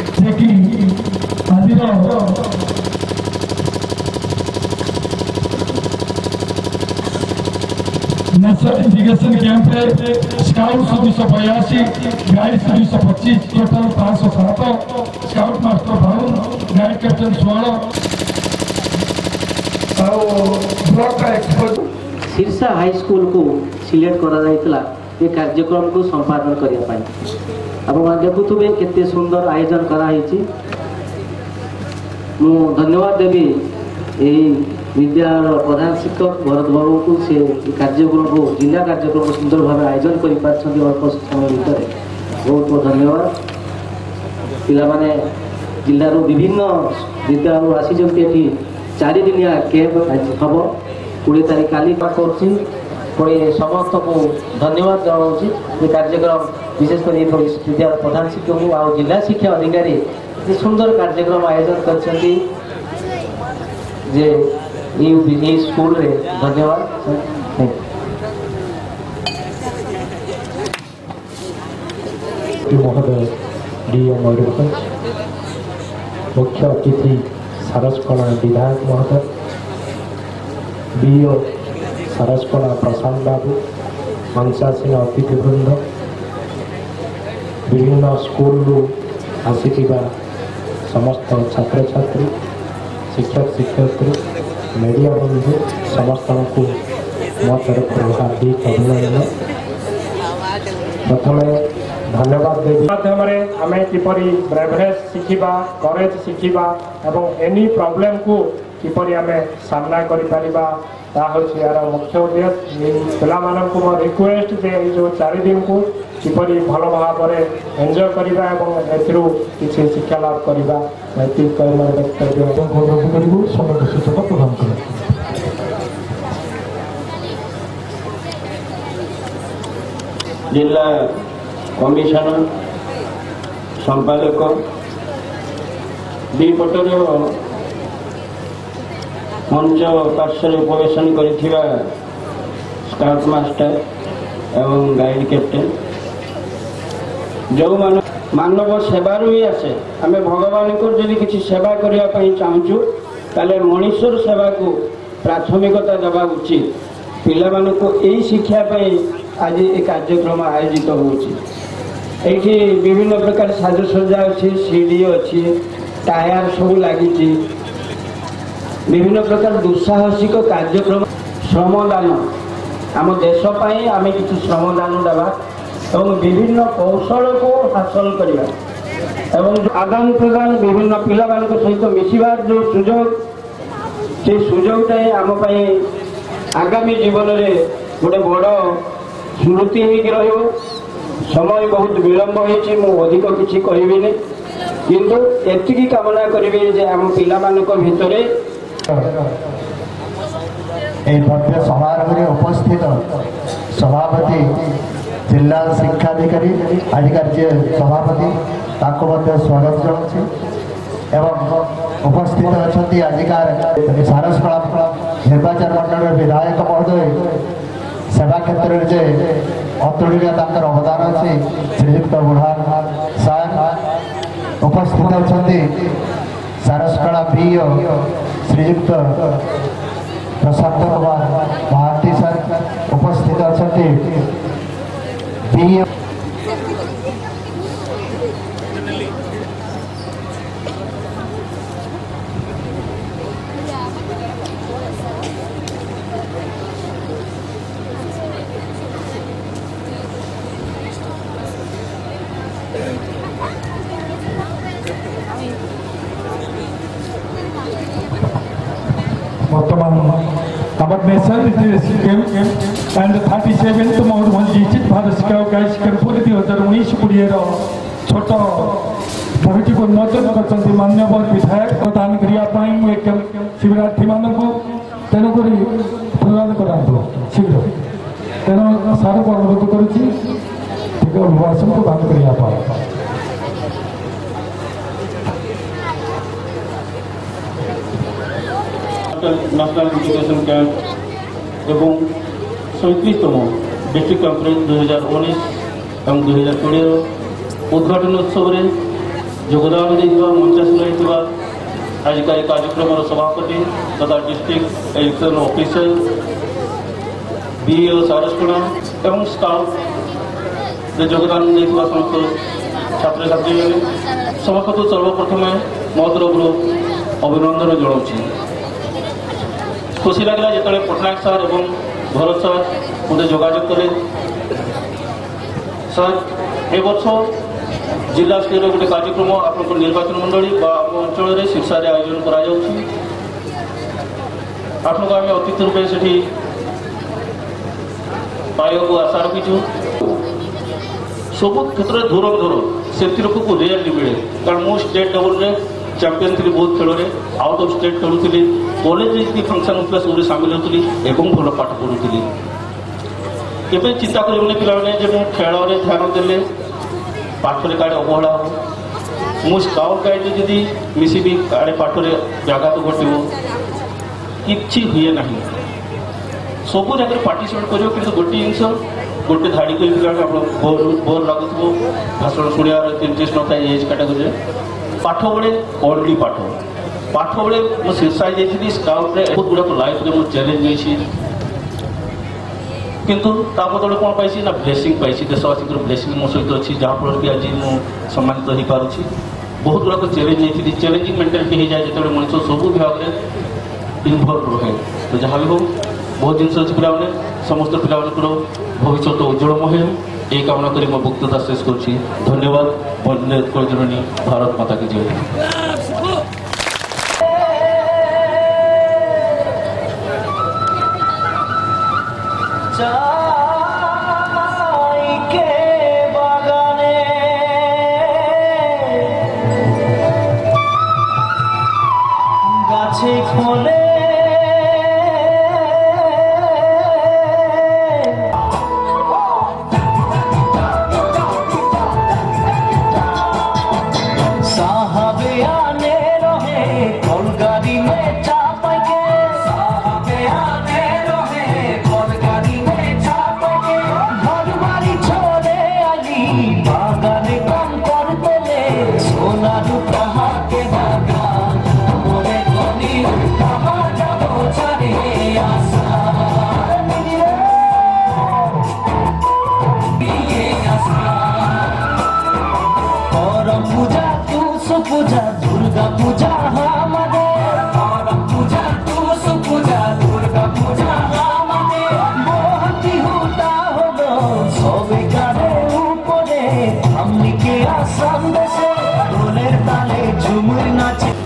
आज national integration camp scout 282 guide 225 total 507 scout master 52 guide captain 16 block का एक्सपर्ट
शिरसा हाई स्कूल को सिलेक्ट करा ये कार्यक्रम को संपादन करने आप देखुवे केते सुंदर आयोजन कराई मु धन्यवाद देवी यही विद्यालय प्रधान शिक्षक भरत बाबू को से कार्यक्रम को जिला कार्यक्रम को सुंदर भाव आयोजन कर अल्प समय भितर बहुत बहुत धन्यवाद पिलाने जिलार विभिन्न विद्यालय आसी 4 दिनिया कैंप हम 20 तारीख काली कर समस्त को धन्यवाद जनाऊँ ये कार्यक्रम विशेषकर विद्यालय प्रधान शिक्षक को आ जिला शिक्षा अधिकारी सुंदर कार्यक्रम आयोजन कर स्कूल रे धन्यवाद
महोदय डीएम मयूरभंज मुख्य अतिथि सारसकला विधायक महोदय बीओ सारसकला प्रशांत बाबू अंशासीन अतिथिवृंद विभिन्न स्कूल आसिथिबा समस्त छात्र छात्री शिक्षक शिक्षयित्री मीडिया बंधु समस्त को मो तरफ हार्दिक अभिनंदन प्रथम धन्यवाद देवी
माध्यम आम किपर ब्रेवरेज शिखा करेज शिखा और एनी प्रॉब्लम को किपर आम सामना कर यार मुख्य उद्देश्य पिला रिक्वेस्ट जे जो 4 दिन को किपर भल भाव में एंजॉय करवा किसी शिक्षा लाभ करवा
सूचक प्रदान कर
जिला कमिशनर संपादक दुईपटर मंच पार्श्व उपवेशन कर स्काउट मास्टर एवं गाइड कैप्टेन जो मान ମାନବ ସେବାରୁ ହିଁ ଆସେ। ଆମେ ଭଗବାନଙ୍କର ଯଦି କିଛି ସେବା କରିବା ପାଇଁ ଚାହୁଁଛୁ ତାହେଲେ ମଣିଷର ସେବାକୁ ପ୍ରାଥମିକତା ଦେବା ଉଚିତ। ପିଲାମାନଙ୍କୁ ଏହି ଶିକ୍ଷା ପାଇଁ ଆଜି ଏ କାର୍ଯ୍ୟକ୍ରମ ଆୟୋଜିତ ହେଉଛି। ଏଇଠି ବିଭିନ୍ନ ପ୍ରକାର ସାଜସଜ୍ଜା ଅଛି, ସିଡ଼ି ଅଛି, ଟାୟାର ସବୁ ଲାଗିଛି, ବିଭିନ୍ନ ପ୍ରକାର ଦୁଃସାହସିକ କାର୍ଯ୍ୟକ୍ରମ, ଶ୍ରମଦାନ, ଆମ ଦେଶ ପାଇଁ ଆମେ କିଛି ଶ୍ରମଦାନ ଦେବା ଏବଂ ବିଭିନ୍ନ କୌଶଳକୁ ହାସଲ କରିବା ଏବଂ ଆଦାନ ପ୍ରଦାନ ବିଭିନ୍ନ ପିଲାମାନଙ୍କ ସହିତ ମିଶିବାର ଯେଉଁ ସୁଯୋଗ, ସେ ସୁଯୋଗଟା ଆମ ପାଇଁ ଆଗାମୀ ଜୀବନରେ ଗୋଟେ ବଡ଼ ସ୍ମୃତି ହେଇକି ରହିବ। ସମୟ ବହୁତ ବିଳମ୍ବ ହେଇଛି, ମୁଁ ଅଧିକ କିଛି କହିବିନି, କିନ୍ତୁ ଏତିକି କାମନା କରିବି ଯେ ଆମ ପିଲାମାନଙ୍କ ଭିତରେ
এই ভব্য সমারোহে উপস্থিত সভাপতি जिला शिक्षाधिकारी आजिकार जे सभापति ताको मध्य स्वागत जनाऊँ एवं उपस्थित अच्छा आजिकार सारसकला निर्वाचन मंडल विधायक महोदय सेवा क्षेत्र में जे अतुलनीय अवदान अच्छी श्रीयुक्त बुढ़ान सार उपस्थित अच्छा सारसकला बीओ श्रीयुक्त प्रशांत कुमार महांती सर उपस्थित अच्छा BO
Our nation is and the 37th Mayurbhanj district Bharat Scout Carefully 2019 छोट बहीटी को उन्मोचन कर मान्यवर विधायक प्रदान करने शिविरार्थी मानक तेणुक प्रदान करा शीघ्र तेणु सार को अनुरोध करुच्ची अभिभाषण को दान करने
नेशनल एजुकेशन कैंप एवं 37तम डिस्ट्रिक्ट कॉन्फ्रेंस 2019 और 2020 उद्घाटन उत्सव में योगदान देता मंचासन आजिका कार्यक्रम सभापति तथा डिस्ट्रिक्ट इलेक्शन ऑफिसर बीओ सारस्कणा एवं स्टाफ योगदान देता समस्त छात्र छात्री समस्त तो सर्वप्रथम मो तरफ अभिनंदन जनाऊँ। खुशी लगला जो पट्टनायक सर और भरत सर मत जोगाजोग कले सर ए वर्ष जिला स्तर गोटे कार्यक्रम आप निर्वाचन मंडली आम अंचल शिर्षा आयोजन कर अतिथि रूपे से पाइबा आशा रखीचु सब क्षेत्र में धूरम धूर से रियली मिले कारण मुझे स्टेट लेवल में चैंपियन थी बहुत खेल में आउट ऑफ स्टेट खेलुली कॉलेज जी फंक्शन होता सब सामिल होती और भल पाठ पढ़ुली केवे चिंता करें पिलाने खेल में ध्यान देले पाठरे काड़े अवहेला हम मु स्काउट गाइड जदि मिसिबी काड़े पाठरे व्याघात घटव कि हुए ना सब जगह पार्टिसिपेट कर गोटे जिन गोटे धाड़ी कर बोर लगुव भाषण शुणा इंटरेस्ट न था एज कैटेगोरी पाठ बेले ओनली पाठ पाठ बेले मुझे शीर्षा जाइए स्काउट रे बहुत गुड़ाक लाइफ में मुझे चैलेंज नहीं किंतु बदले कौन पाई ना ब्लेसिंग पाई देशवासी ब्लेसिंग मो सहित अच्छी जहाँफल कि आज मुझे सम्मानित हो पार्टी बहुत गुड़ाक चैलेंज नहीं चैलेंजिंग मेंटालिटी हो जाए जो मनुष्य सब विभाग में इनवल्व रहे तो जहाँ भी हो बहुत जिन अच्छी पाने समस्त पिला भविष्य उज्जवलमय ये कामना कर मो वक्तव्य शेष कर धन्यवाद। वंदे जननी भारत माता की जय।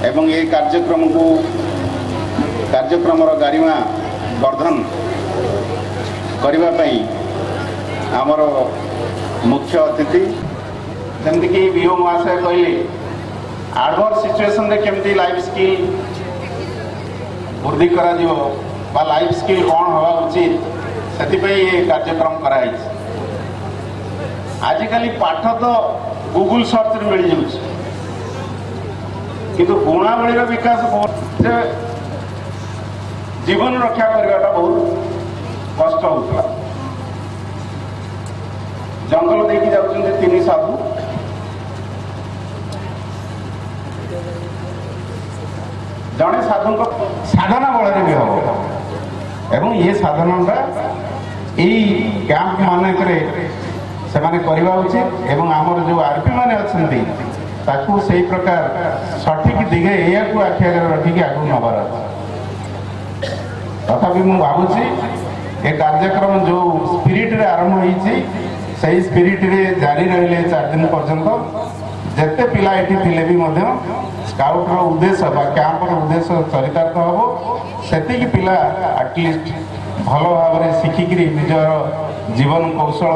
एवं ये कार्यक्रम गारिमा वर्धन करने आमर मुख्य अतिथि जमीक बीओ महाशय कहले एडवर्स सिचुएशन रे केमती लाइफ स्किल वृद्धि करा लाइफ स्किल कौन हवा उचित से ये कार्यक्रम कराई। आजिकल पाठ तो गूगल सर्च मिल जाऊँ किंतु गुणावली विकास बहुत जीवन रक्षा करवाटा बहुत कष्ट होता। जंगल देखी जाऊँ तीन साधु जड़े साधु साधना बल भी हम एवं ये साधनाटा यही कैंप मानक से करवा उचित एवं आमर जो आरपी मैंने अच्छा से प्रकार सठिक दिगे या आखि आगे रखिक आगे नबार तथापि मुझे भावुची ये कार्यक्रम जो स्पिरिट रे आरंभ होती से स्पिरिट रे जारी रहिले 4 दिन पर्यंत जिते पिला ये थे भी स्काउटर उद्देश्य कैंपर उद्देश्य चरितार्थ हम से पिला एटलिस्ट भल भाव शिखिक निजर जीवन कौशल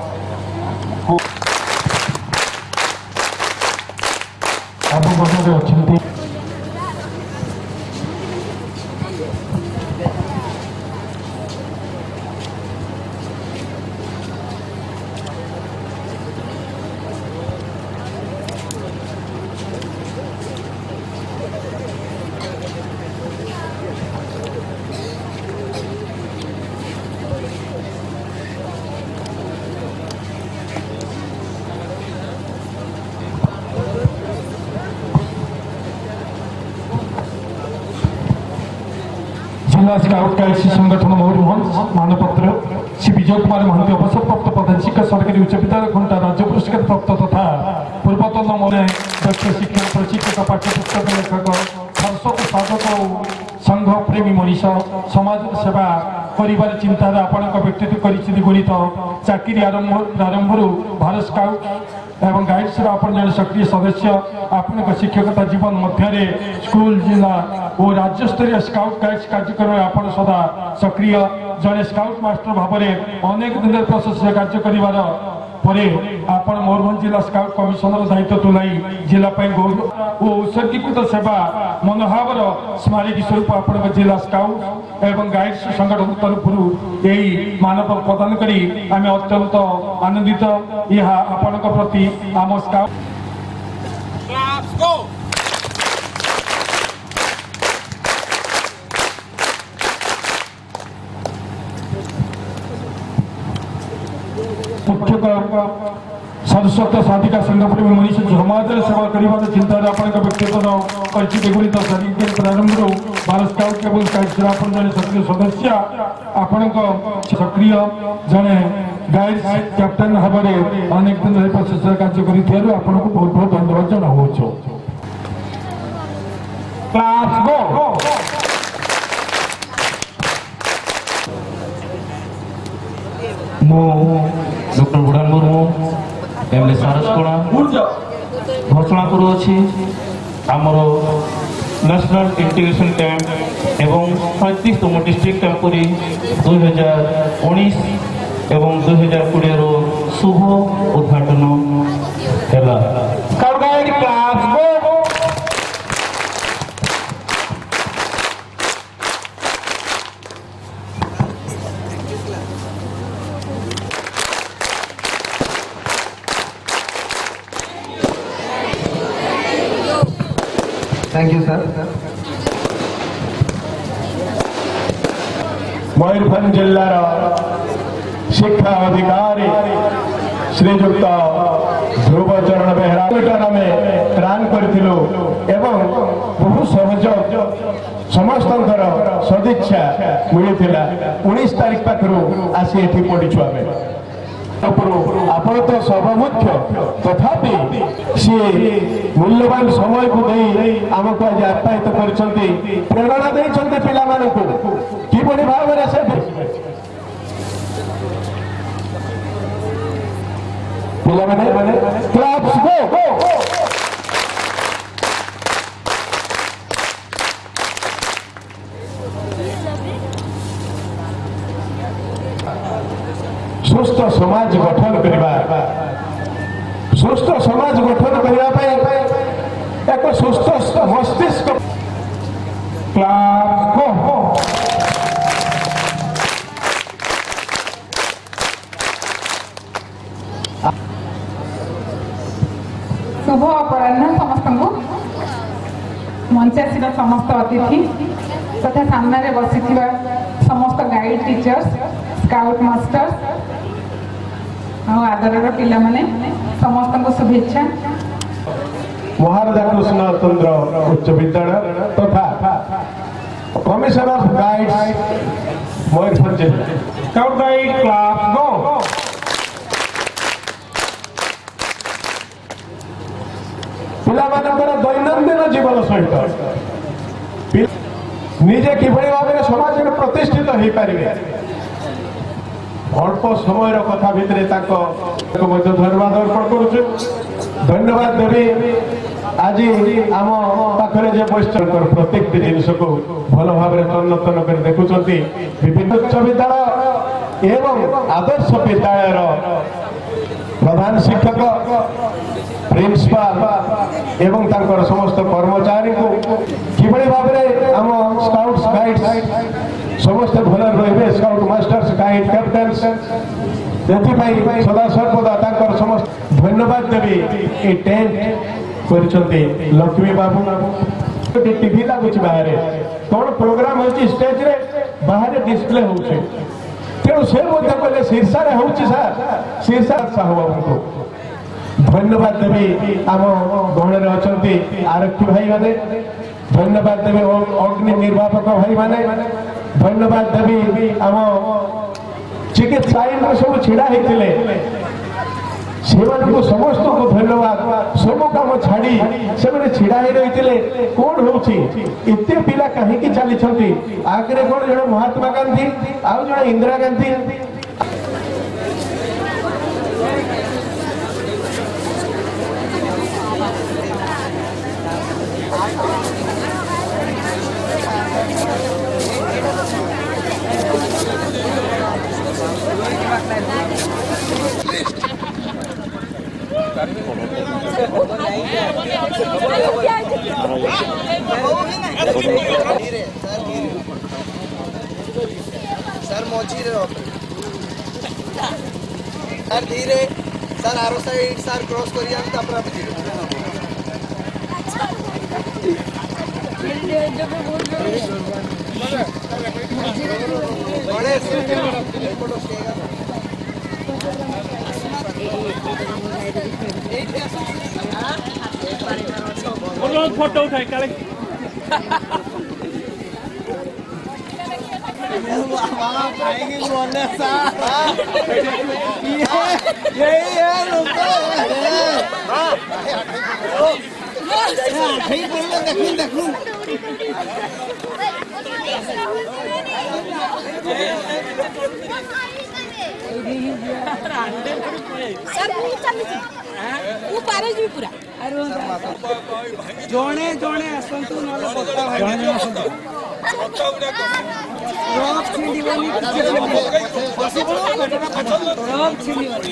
जिला स्काउट गाइड संगठन मयूरभंज मानपत्र श्री विजय कुमार महांती अवसरप्राप्त प्रधान शिक्षक सरकारी उच्च विद्यालय घंटा राज्य पुरस्कार प्राप्त तथा पूर्वतन दक्ष शिक्षक प्रशिक्षक पाठ्यपुस्तक लेखक सरस्वती साधक संघ प्रेमी मनीष समाज सेवा कर चिंतार आपण व्यक्तित्व कर गुणित चाकरी आरंभ भारत स्काउट एवं गाइड्स आपण जन सक्रिय सदस्य आपण शिक्षकता जीवन मध्य स्कूल जिला और राज्य स्तरीय स्काउट गाइड्स कार्यक्रम आपण सदा सक्रिय जड़े स्काउट मास्टर भाव में अनेक दिन प्रशंसा कार्य कर मयूरभंज जिला स्काउट कमिशनर दायित्व तुलाई जिला गौरव और उत्सर्गीकृत सेवा मनोभावर स्मारकी स्वरूप आप जिला स्काउट एवं गाइड्स संगठन तरफ यही मानव प्रदान करी आम अत्यंत आनंदित यह आपण प्रति आम स्काउट सरस्वत साधिका संघप्रेमी मनीष समाज सेवा कर चिंतार आपण व्यक्तित्व गुणित प्रारंभ भारत स्काउट एवं गाइड्स जन सक्रिय सदस्य आपण सक्रिय जड़े गाइड्स कैप्टेन भाव में अनेक दिन प्रशंसा कार्य कर बहुत बहुत धन्यवाद जनाऊँ। क्लास गो
डॉक्टर बुढ़ान मुर्मू एमएलए सारसकोड़ा घोषणा करुच्छी आमर नेशनल इंटीग्रेशन कैंप एवं 35तम डिस्ट्रिक्ट कैंप 2019 एवं 2020 शुभ उद्घाटन है।
Thank you sir.
मयूरभंज जिलार शिक्षा अधिकारी श्रीजुक्त ध्रुव चरण बेहरा आम रान करूँ एवं बहुत सहयोग समस्त सदिच्छा मिलता 19 तारीख पाखर आसी ये पढ़ीचु आम आपण तो सर्वमुख्य तथापि सी मूल्यवान समय को नहीं आमको आज आप्यायित कर प्रेरणा देते पिला किभली भाव से पिला
सुस्थ समाज गठन करवा सुस्थ समाज गठन करने एक सुस्थ मस्तिष्क
शुभ अपराह्न समस्त मंचासीर समस्त अतिथि तथा सामने बसी समस्त गाइड टीचर्स स्काउट मास्टर्स आदर पिला माने समस्त को शुभेच्छा।
महाराजा कृष्ण चंद्र उच्च विद्यालय तथा कमिशन ऑफ गाइड्स मयूरभंज जिला स्काउट गाइड क्लास गो पिला मानकर दैनंदिन जीवन सहित निजे किभली भाव में समाज में प्रतिष्ठित हो पारे अल्प समय कथा भितर धन्यवाद अर्पण करुचु धन्यवाद देवी आज आम पाखे जे वैश्चर प्रत्येक जिनस को भल भाव तन्नतन कर देखुं विभिन्न उच्च विद्यालय एवं आदर्श विद्यालय प्रधान शिक्षक प्रिंसिपाल एवं तांकर समस्त कर्मचारी को किभली भाव में आम स्काउट्स गाइड्स समस्त भल रहे स्काउट मास्टर्स गाइड कैप्टेन्स से सदा सर्वदा तांकर समस्त धन्यवाद देवी ये टेंट कर लक्ष्मी बाबू टीवी लगुच बाहर कौन प्रोग्राम हो स्टेज रे बाहर डिस्प्ले हो तेणु से कहले शीर्षा हो शीर्षा साहू बाबू को धन्यवाद देवी आम गहण अच्छा आरक्षी भाई मैंने धन्यवाद देवी अग्नि निर्वापक भाई मैंने धन्यवाद देवी आम चिकित्सा सब छिड़ा होते समस्त को धन्यवाद सब कम छाड़ी से छिड़ा रही कौन हो पिला कहीं चली आगे कौन जड़े महात्मा गांधी आउ जड़े इंदिरा गांधी
सर मोची रे सर धीरे सर आरो साइड सर क्रॉस करिया तापर
फोटो उठाए काले
खाएंगे बोलने सा ये लोग ठीक बोल देखूं
पूरा
जोणे जोणे असंतु नले बता भाई रोब छिंडीवानी पॉसिबल रोब छिंडीवानी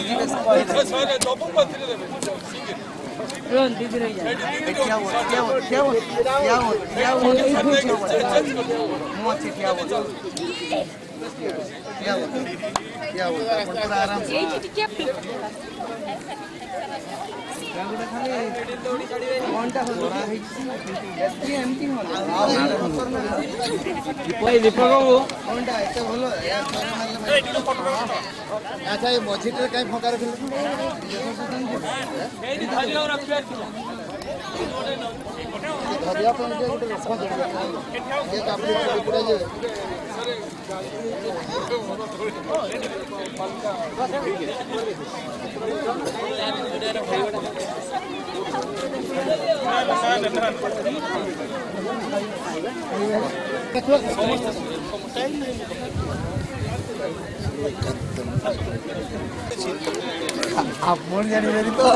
रोन दीदी रही जाए क्या आराम से अच्छा ये मझी कहीं फंका रखी आप बोल जाने मेरी तो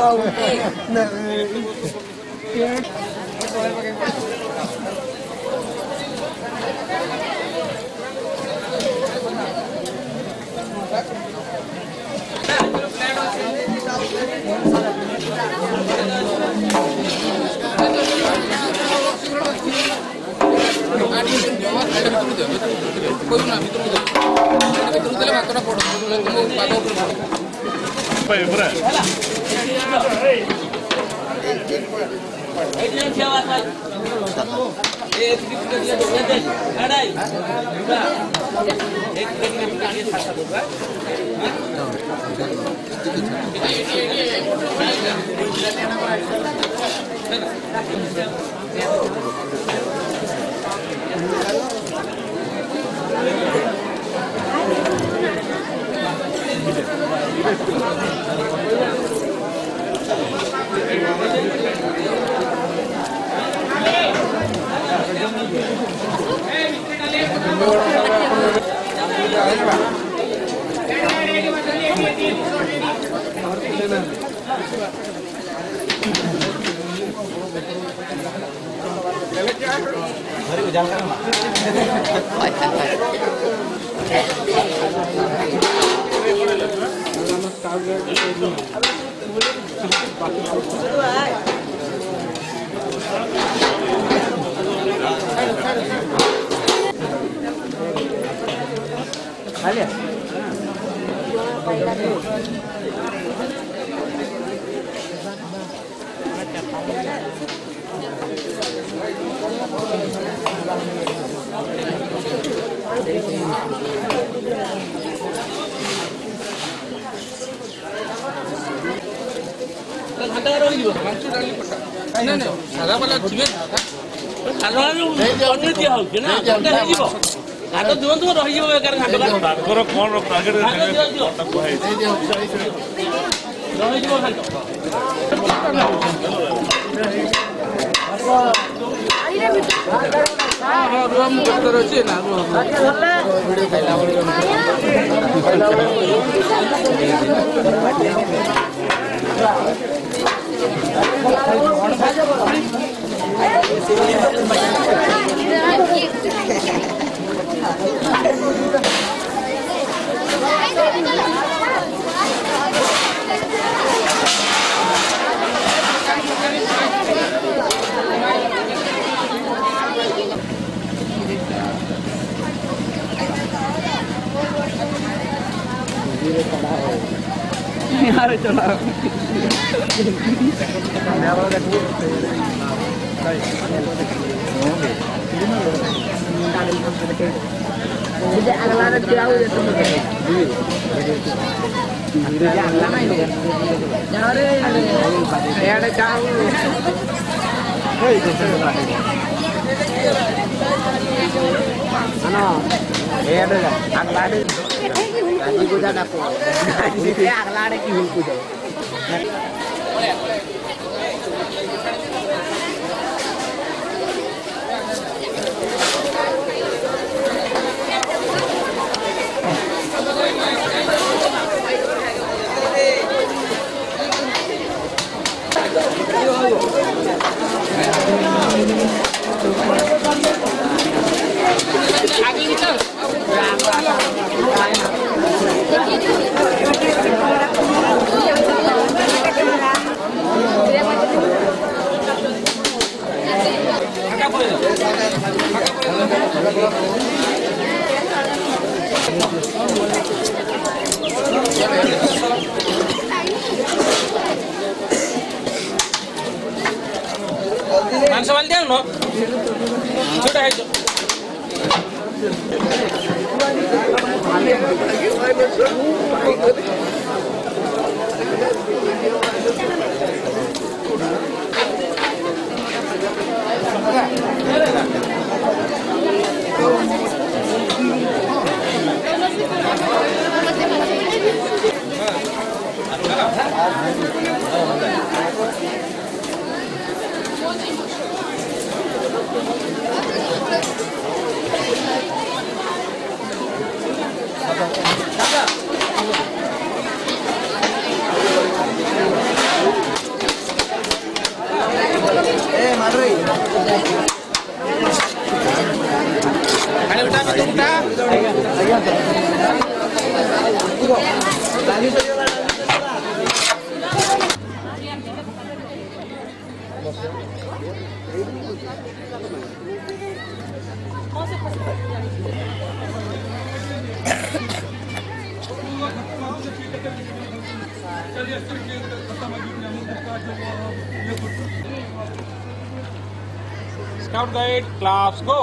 Scout guide, claps, go.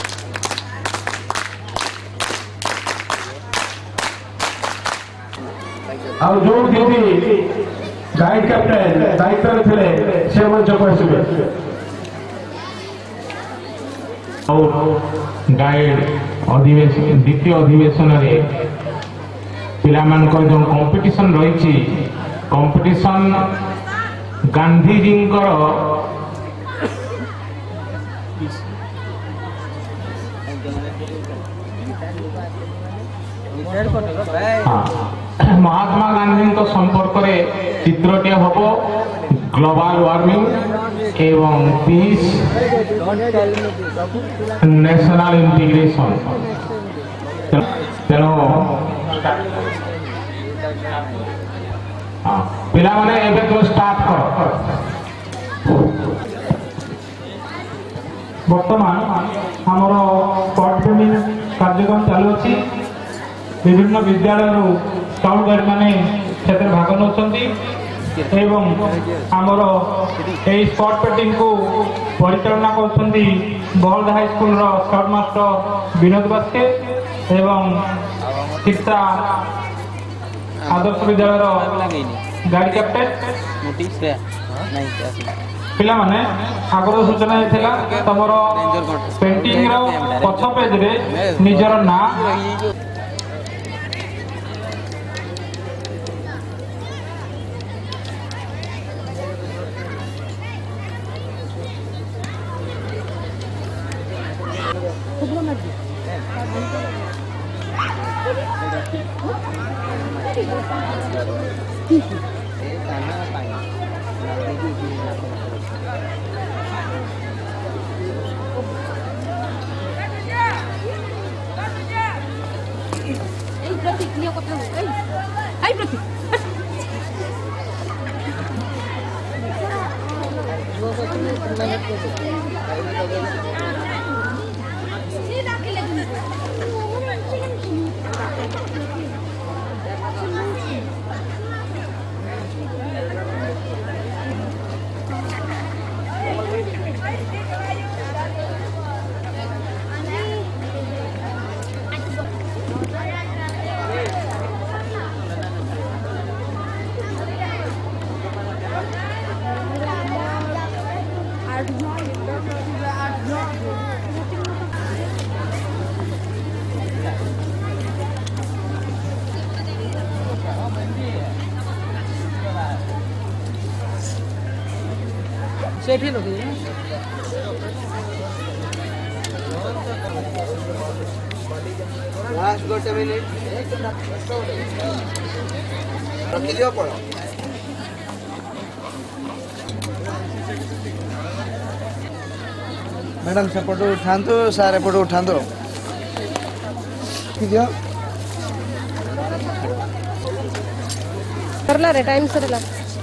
ଆଉ ଯୋଉ ଦିଦି ଗାଇଡ କ୍ୟାପ୍ଟେନ ଦାୟିତ୍ୱରେ ଥିଲେ ସେ ମଞ୍ଚକୁ ଆସିବେ।
ଆଉ ଗାଇଡ ଦ୍ୱିତୀୟ ଅଧିବେଶନରେ ପିଲାମାନଙ୍କର ଯେଉଁ କମ୍ପିଟିସନ ରହିଛି, କମ୍ପିଟିସନ ଗାନ୍ଧୀଜୀଙ୍କର महात्मा गांधी संपर्क में चित्रटे हम ग्लोबल वार्मिंग एवं पीस नेशनल इंटीग्रेशन तेणु पिला माने एबे तो स्टार्ट कर।
बर्तमान आमर स्पॉट ट्रेनिंग कार्यक्रम चालू अच्छी विभिन्न विद्यालय स्काउट गाइड माने क्षेत्र भाग नौकरी एवं आमर यही स्पॉट पेटिंग को परिचालना कर Bahalda high school scout master Vinod Baske एवं शिक्षा आदर्श विद्यालय गाइड कैप्टेन पिला माने आगर सूचना तुम पेंटिंग पछ पेज रे निजर ना
सेठी लोग
लास्ट गोटे मिनिट रखी दियो पड़ो मैडम सेपट उठातु सार एपट उठातु रखी दियो
सरला रे टाइम सरला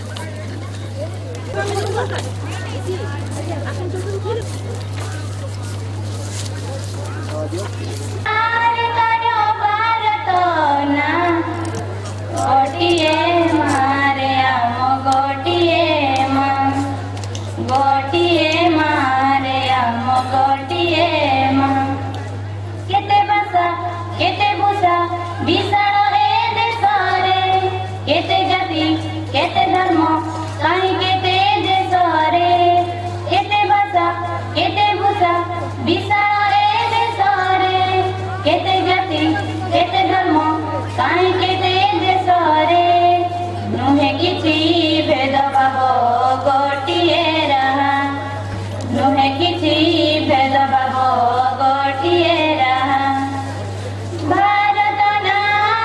केते धर्म कहीं केते देशरे केते भाषा केते भूषा विशाल ए देशरे केते जाति केते धर्म कहीं केते देशरे नुहे किछि भेदभाव गोटिए रहा नुहे किछि भेदभाव गोटिए रहा भारत ना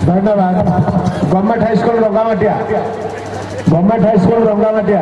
धन्यवाद government high school Rangamatia government high school Rangamatia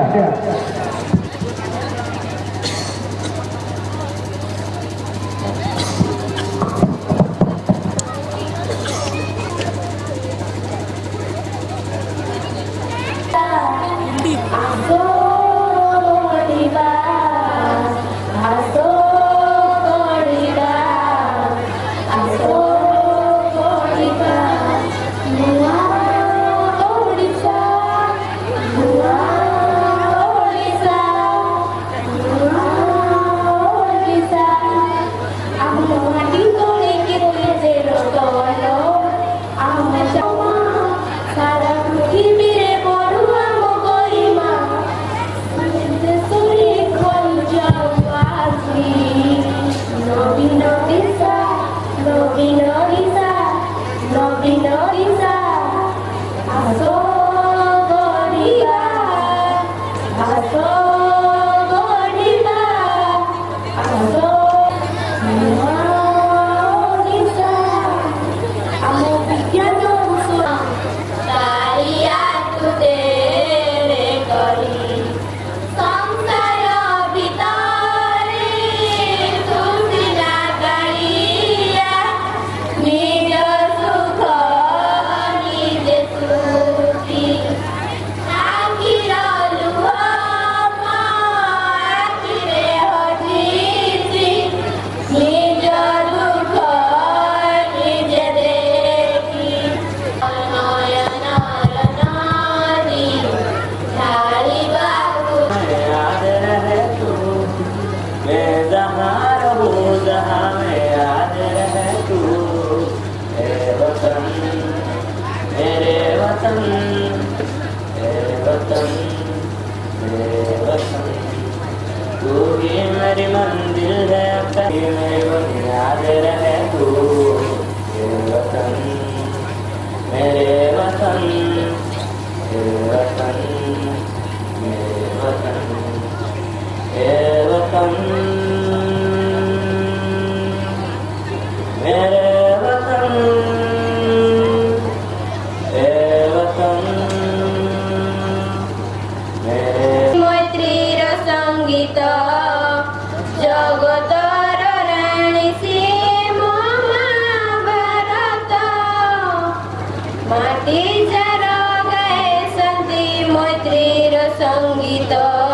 मेरी मंजिल है मेरी बुनियाद रहे तू मेरे वतन मेरे वतन मेरे वतन मेरे वतन मेरे वतन मेरे वतन मेरे
मैत्रीर संगीत जगतर राणी सिए महाभारत माटी जर गए संति मैत्रीर संगीत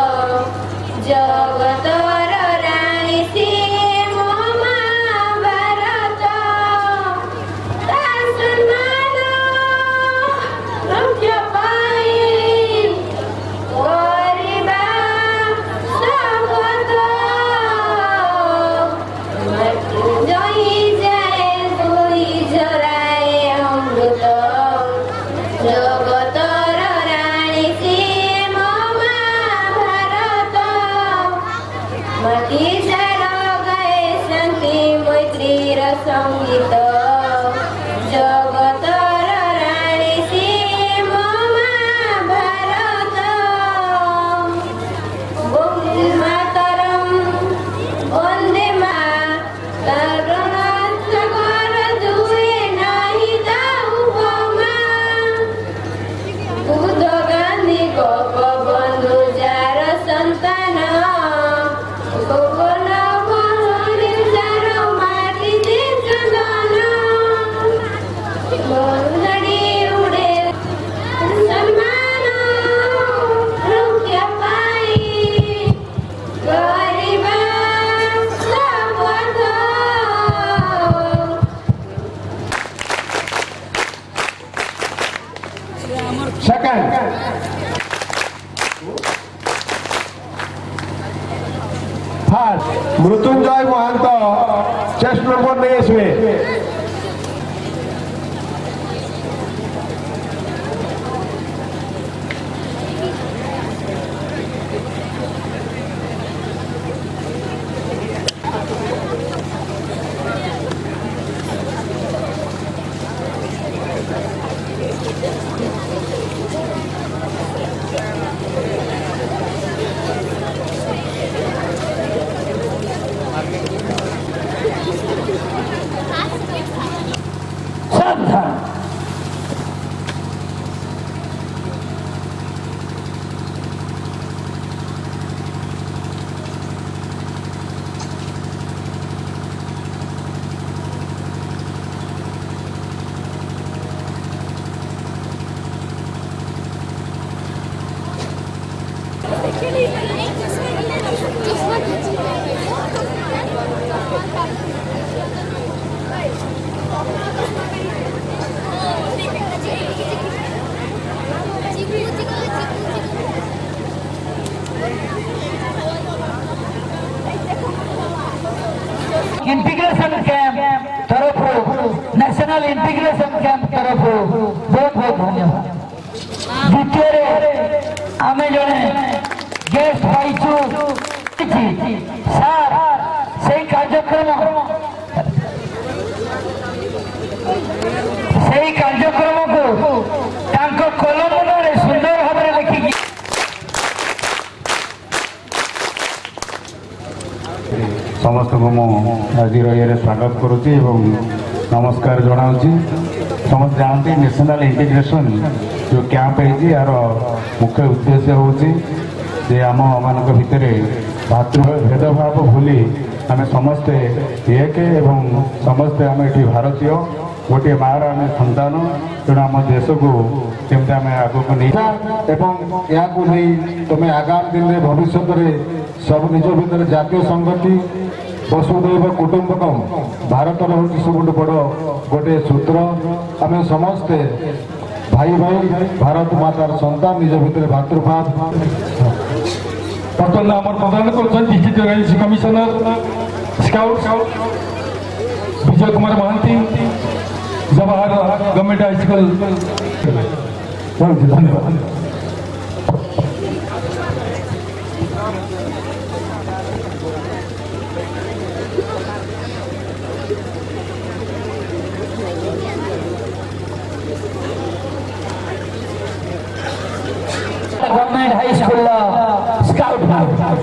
जगतर राणी सिए महाभारत ता सम्मान रक्षा पाई गरिबा स्वागत जही जाए गोरी झराए अमृत जगतर राणी सिए महाभारत माटी सार गए शांति मैत्रीर संगीत जगतर राणी सिए महाभारत वन्दे मातरम वन्दे मातरम सागर जुए नाही दाऊ उपमा बुद्ध गांधी गोपबंधु जार संतान गोपन बहरी जार माटी दे चंदन बहुधड़ी उड़े सम्मान रक्षा पाई गरिबा स्वागत
second fast Mrityunjay Mahant chest number नहीं इसमें
इंटीग्रेशन कैंप तरफ नेशनल इंटीग्रेशन कैंप तरफ बहुत बहुत धन्यवाद। द्वितीय आम जड़े गेस्ट पाइचु सार से कार्यक्रम को कलम सुंदर भाव लिखिकी
समस्त को आज ये स्वागत करुच्ची नमस्कार जनाऊँगी। समस्त जानते नेशनल इंटीग्रेशन जो कैंप है यार मुख्य उद्देश्य हूँ जे आम मान भितर भातृ भेदभाव भूली आम समस्ते एक एवं समस्ते आम ये भारतीय गोटे मार आम सन्तान तेणु आम देश को केमती आम आग को नहीं तुम आगामी दिन में भविष्य में सब निज भर जातीय संगति वसुधैव कुटुंबकम भारत हूँ सब बड़ गोटे सूत्र आम समस्ते भाई भाई भारत मातार सन्तान निज भर भातृभाव।
बर्तमान आम प्रदान कर commissioner scout Vijay Kumar Mahanti Jawahar government high school धन्यवाद।
गवर्नमेंट हाई स्कूल स्काउट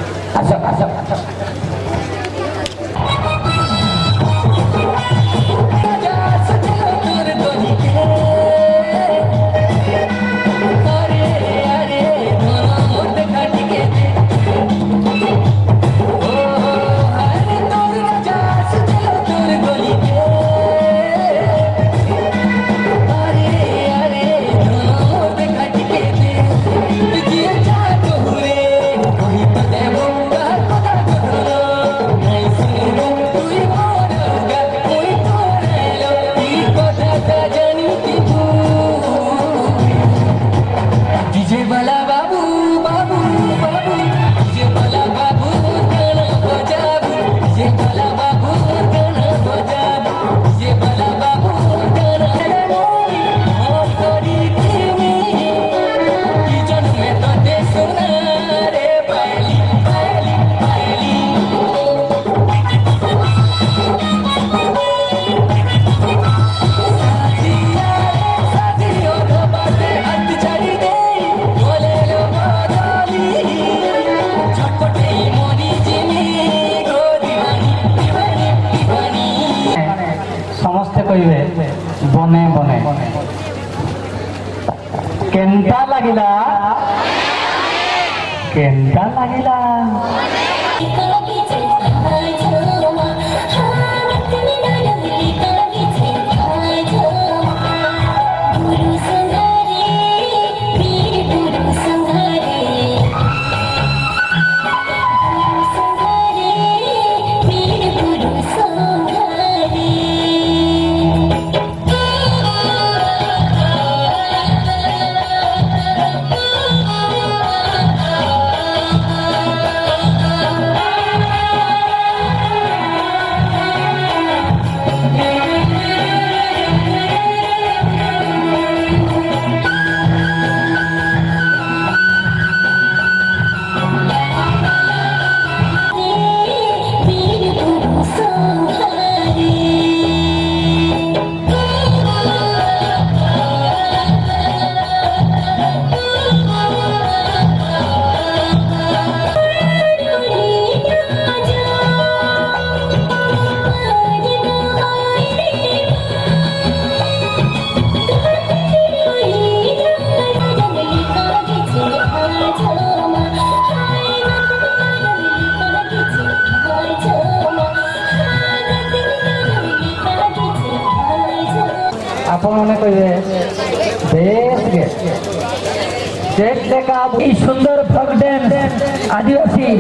बने बने केंता लगिला स्टेट लेका सुंदर फोक डांस आदिवासी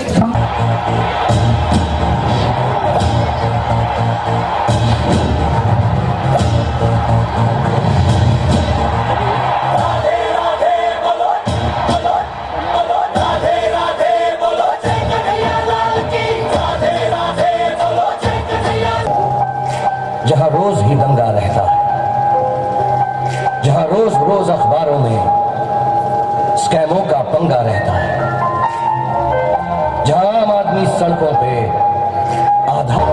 जहां रोज ही दंगा रहता है, जहां रोज रोज अखबारों में स्कैमों का पंगा रहता है, जहां आम आदमी सड़कों पे आधा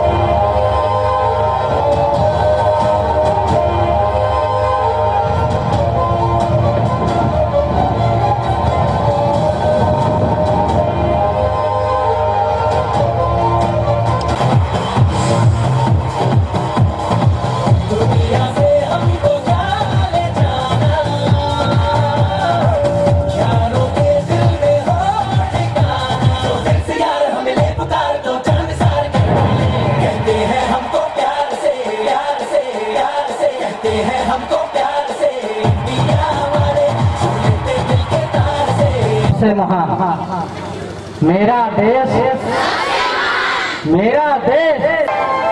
से महान मेरा देश मेरा देश।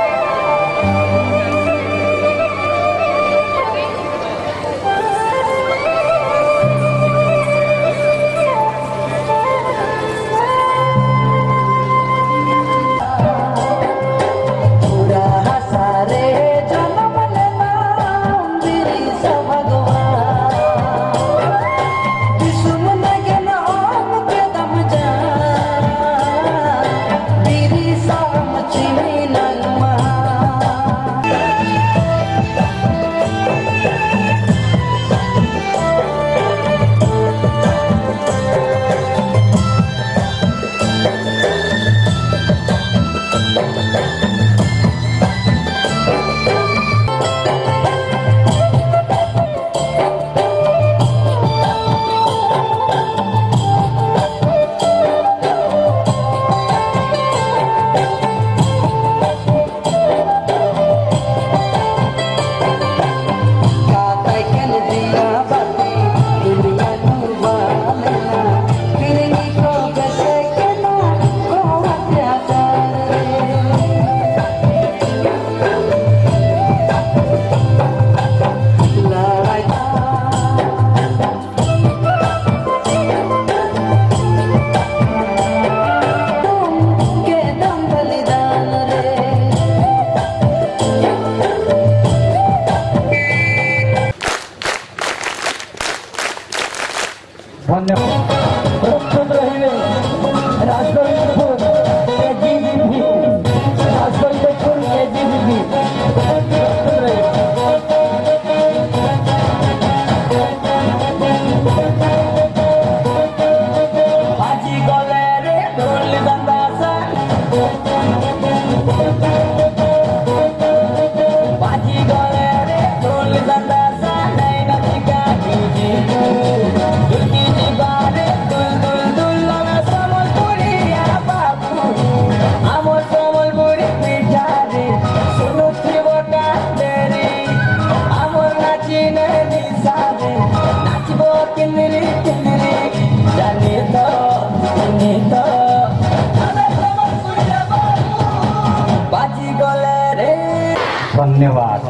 धन्यवाद।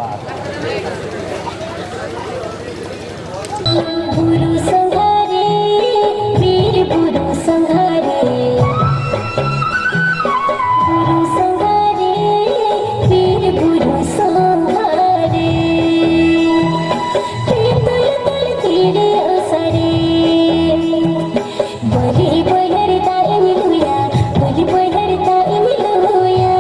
गुरु संघारे वीर गुरु संघारे गुरु संघारे वीर गुरु संघारे तल तल तेरे असरे बलि बहरता इमिलुया बलि बहरता इमिलुया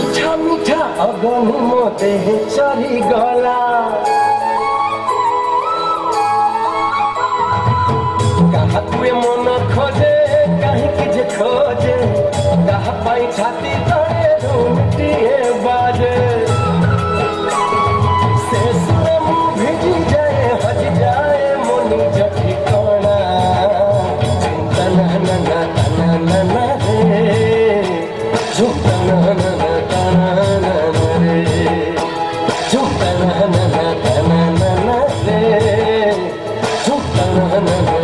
ମିଠା ମିଠା ଅଗନି ମୋ ଦେହେ ଚରି ଗଲା କାହାକୁ ଏ ମନ ଖୋଜେ କାହିଁକି ଯେ ଖୋଜେ କାହା ପାଇଁ ଛାତି ତଳେ ରୁମଟିଏ ବାଜେ ଶେଷରେ ମୁଁ ଭିଜି ଯାଏ ହଜି ଯାଏ ମୋ ନିଜ ଠିକଣା ଚିନ୍ତା ନା ନା ନା ନା ନା ନା ରେ ଝୁମ୍କା ନା ନା ନା ନା ନା ନା ରେ ଝୁମ୍କା ନା ନା ନା ନା ନା ନା ରେ ଝୁମ୍କା ନା ନା ନା ना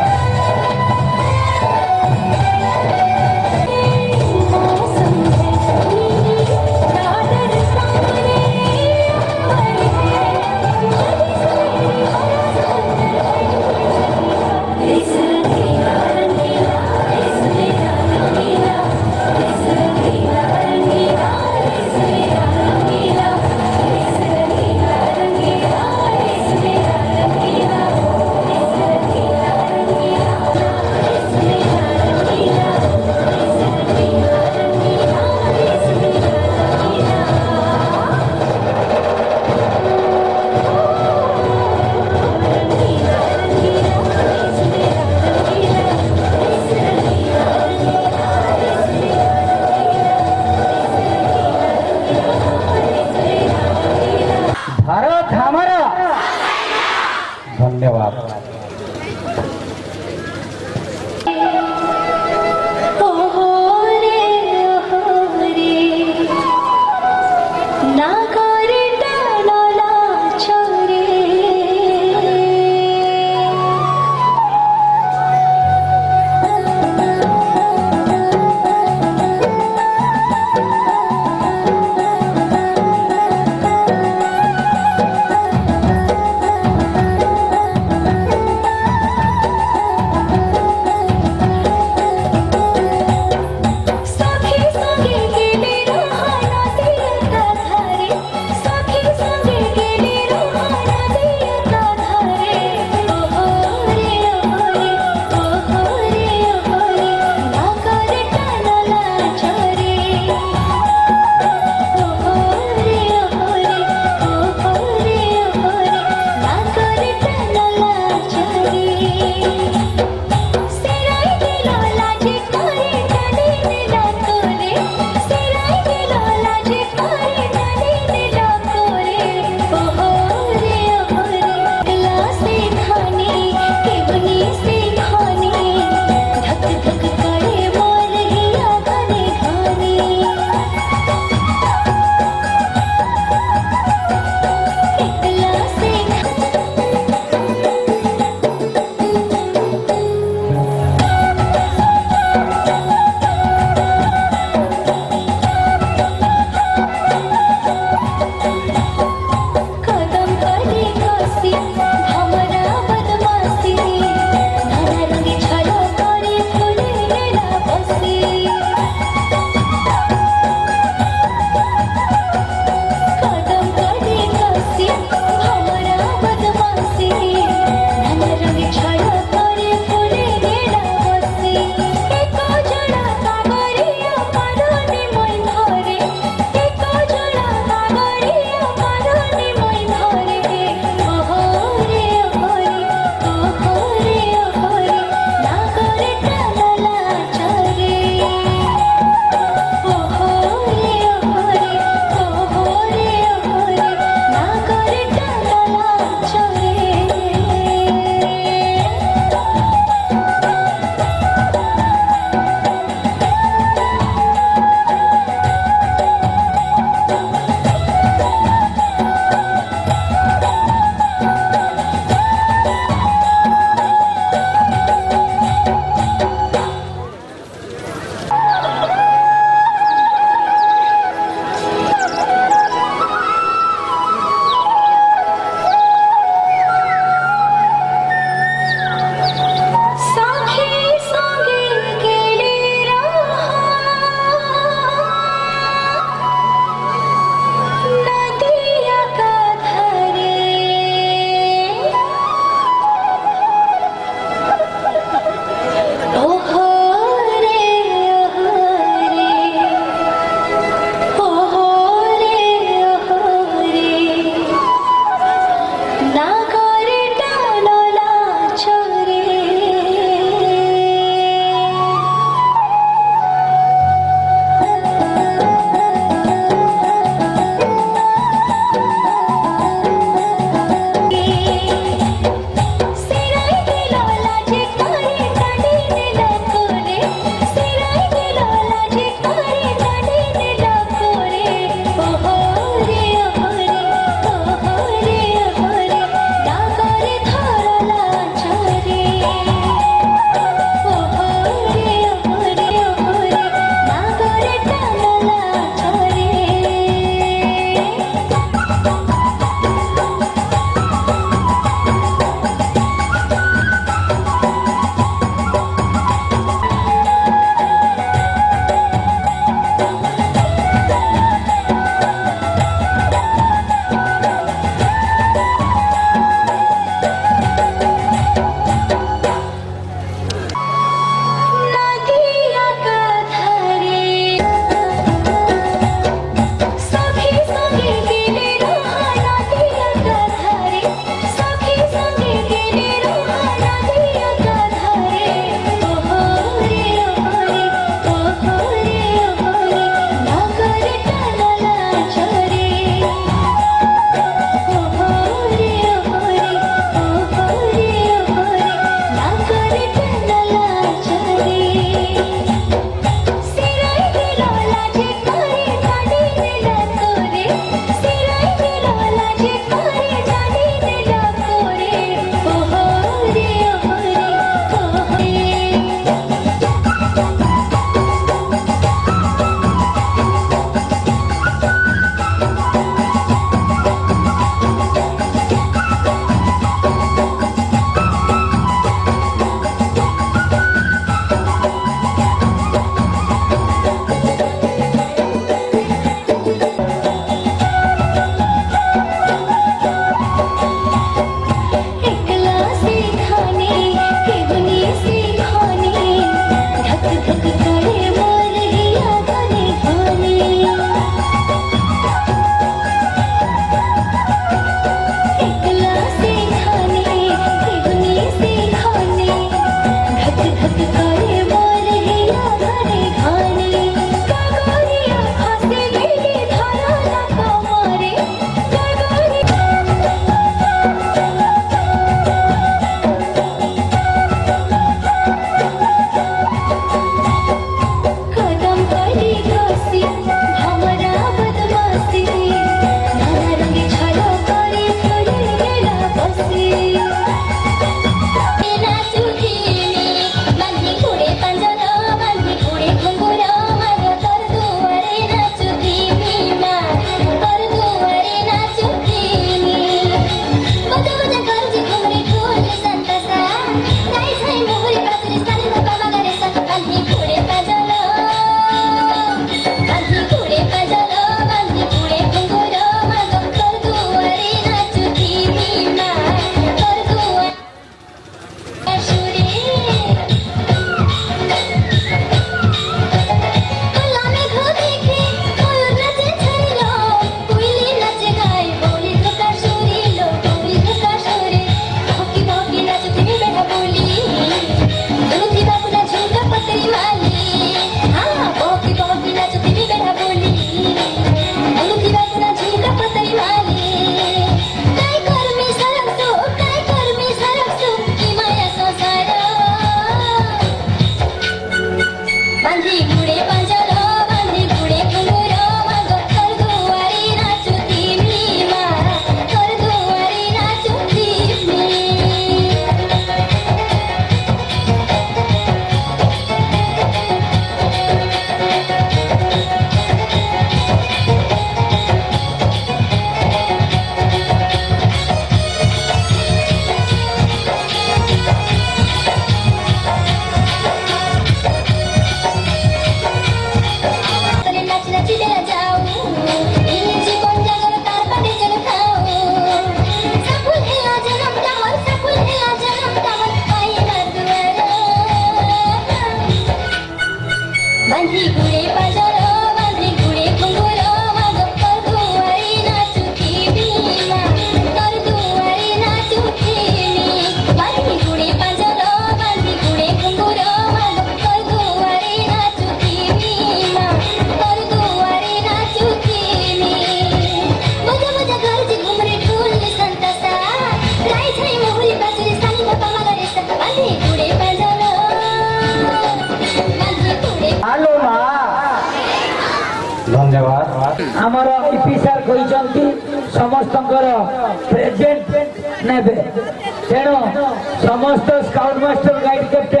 आमर ईपी सार कहते समस्त प्रेजेंट ने तेणु समस्त स्काउट मास्टर गाइड कैप्टेन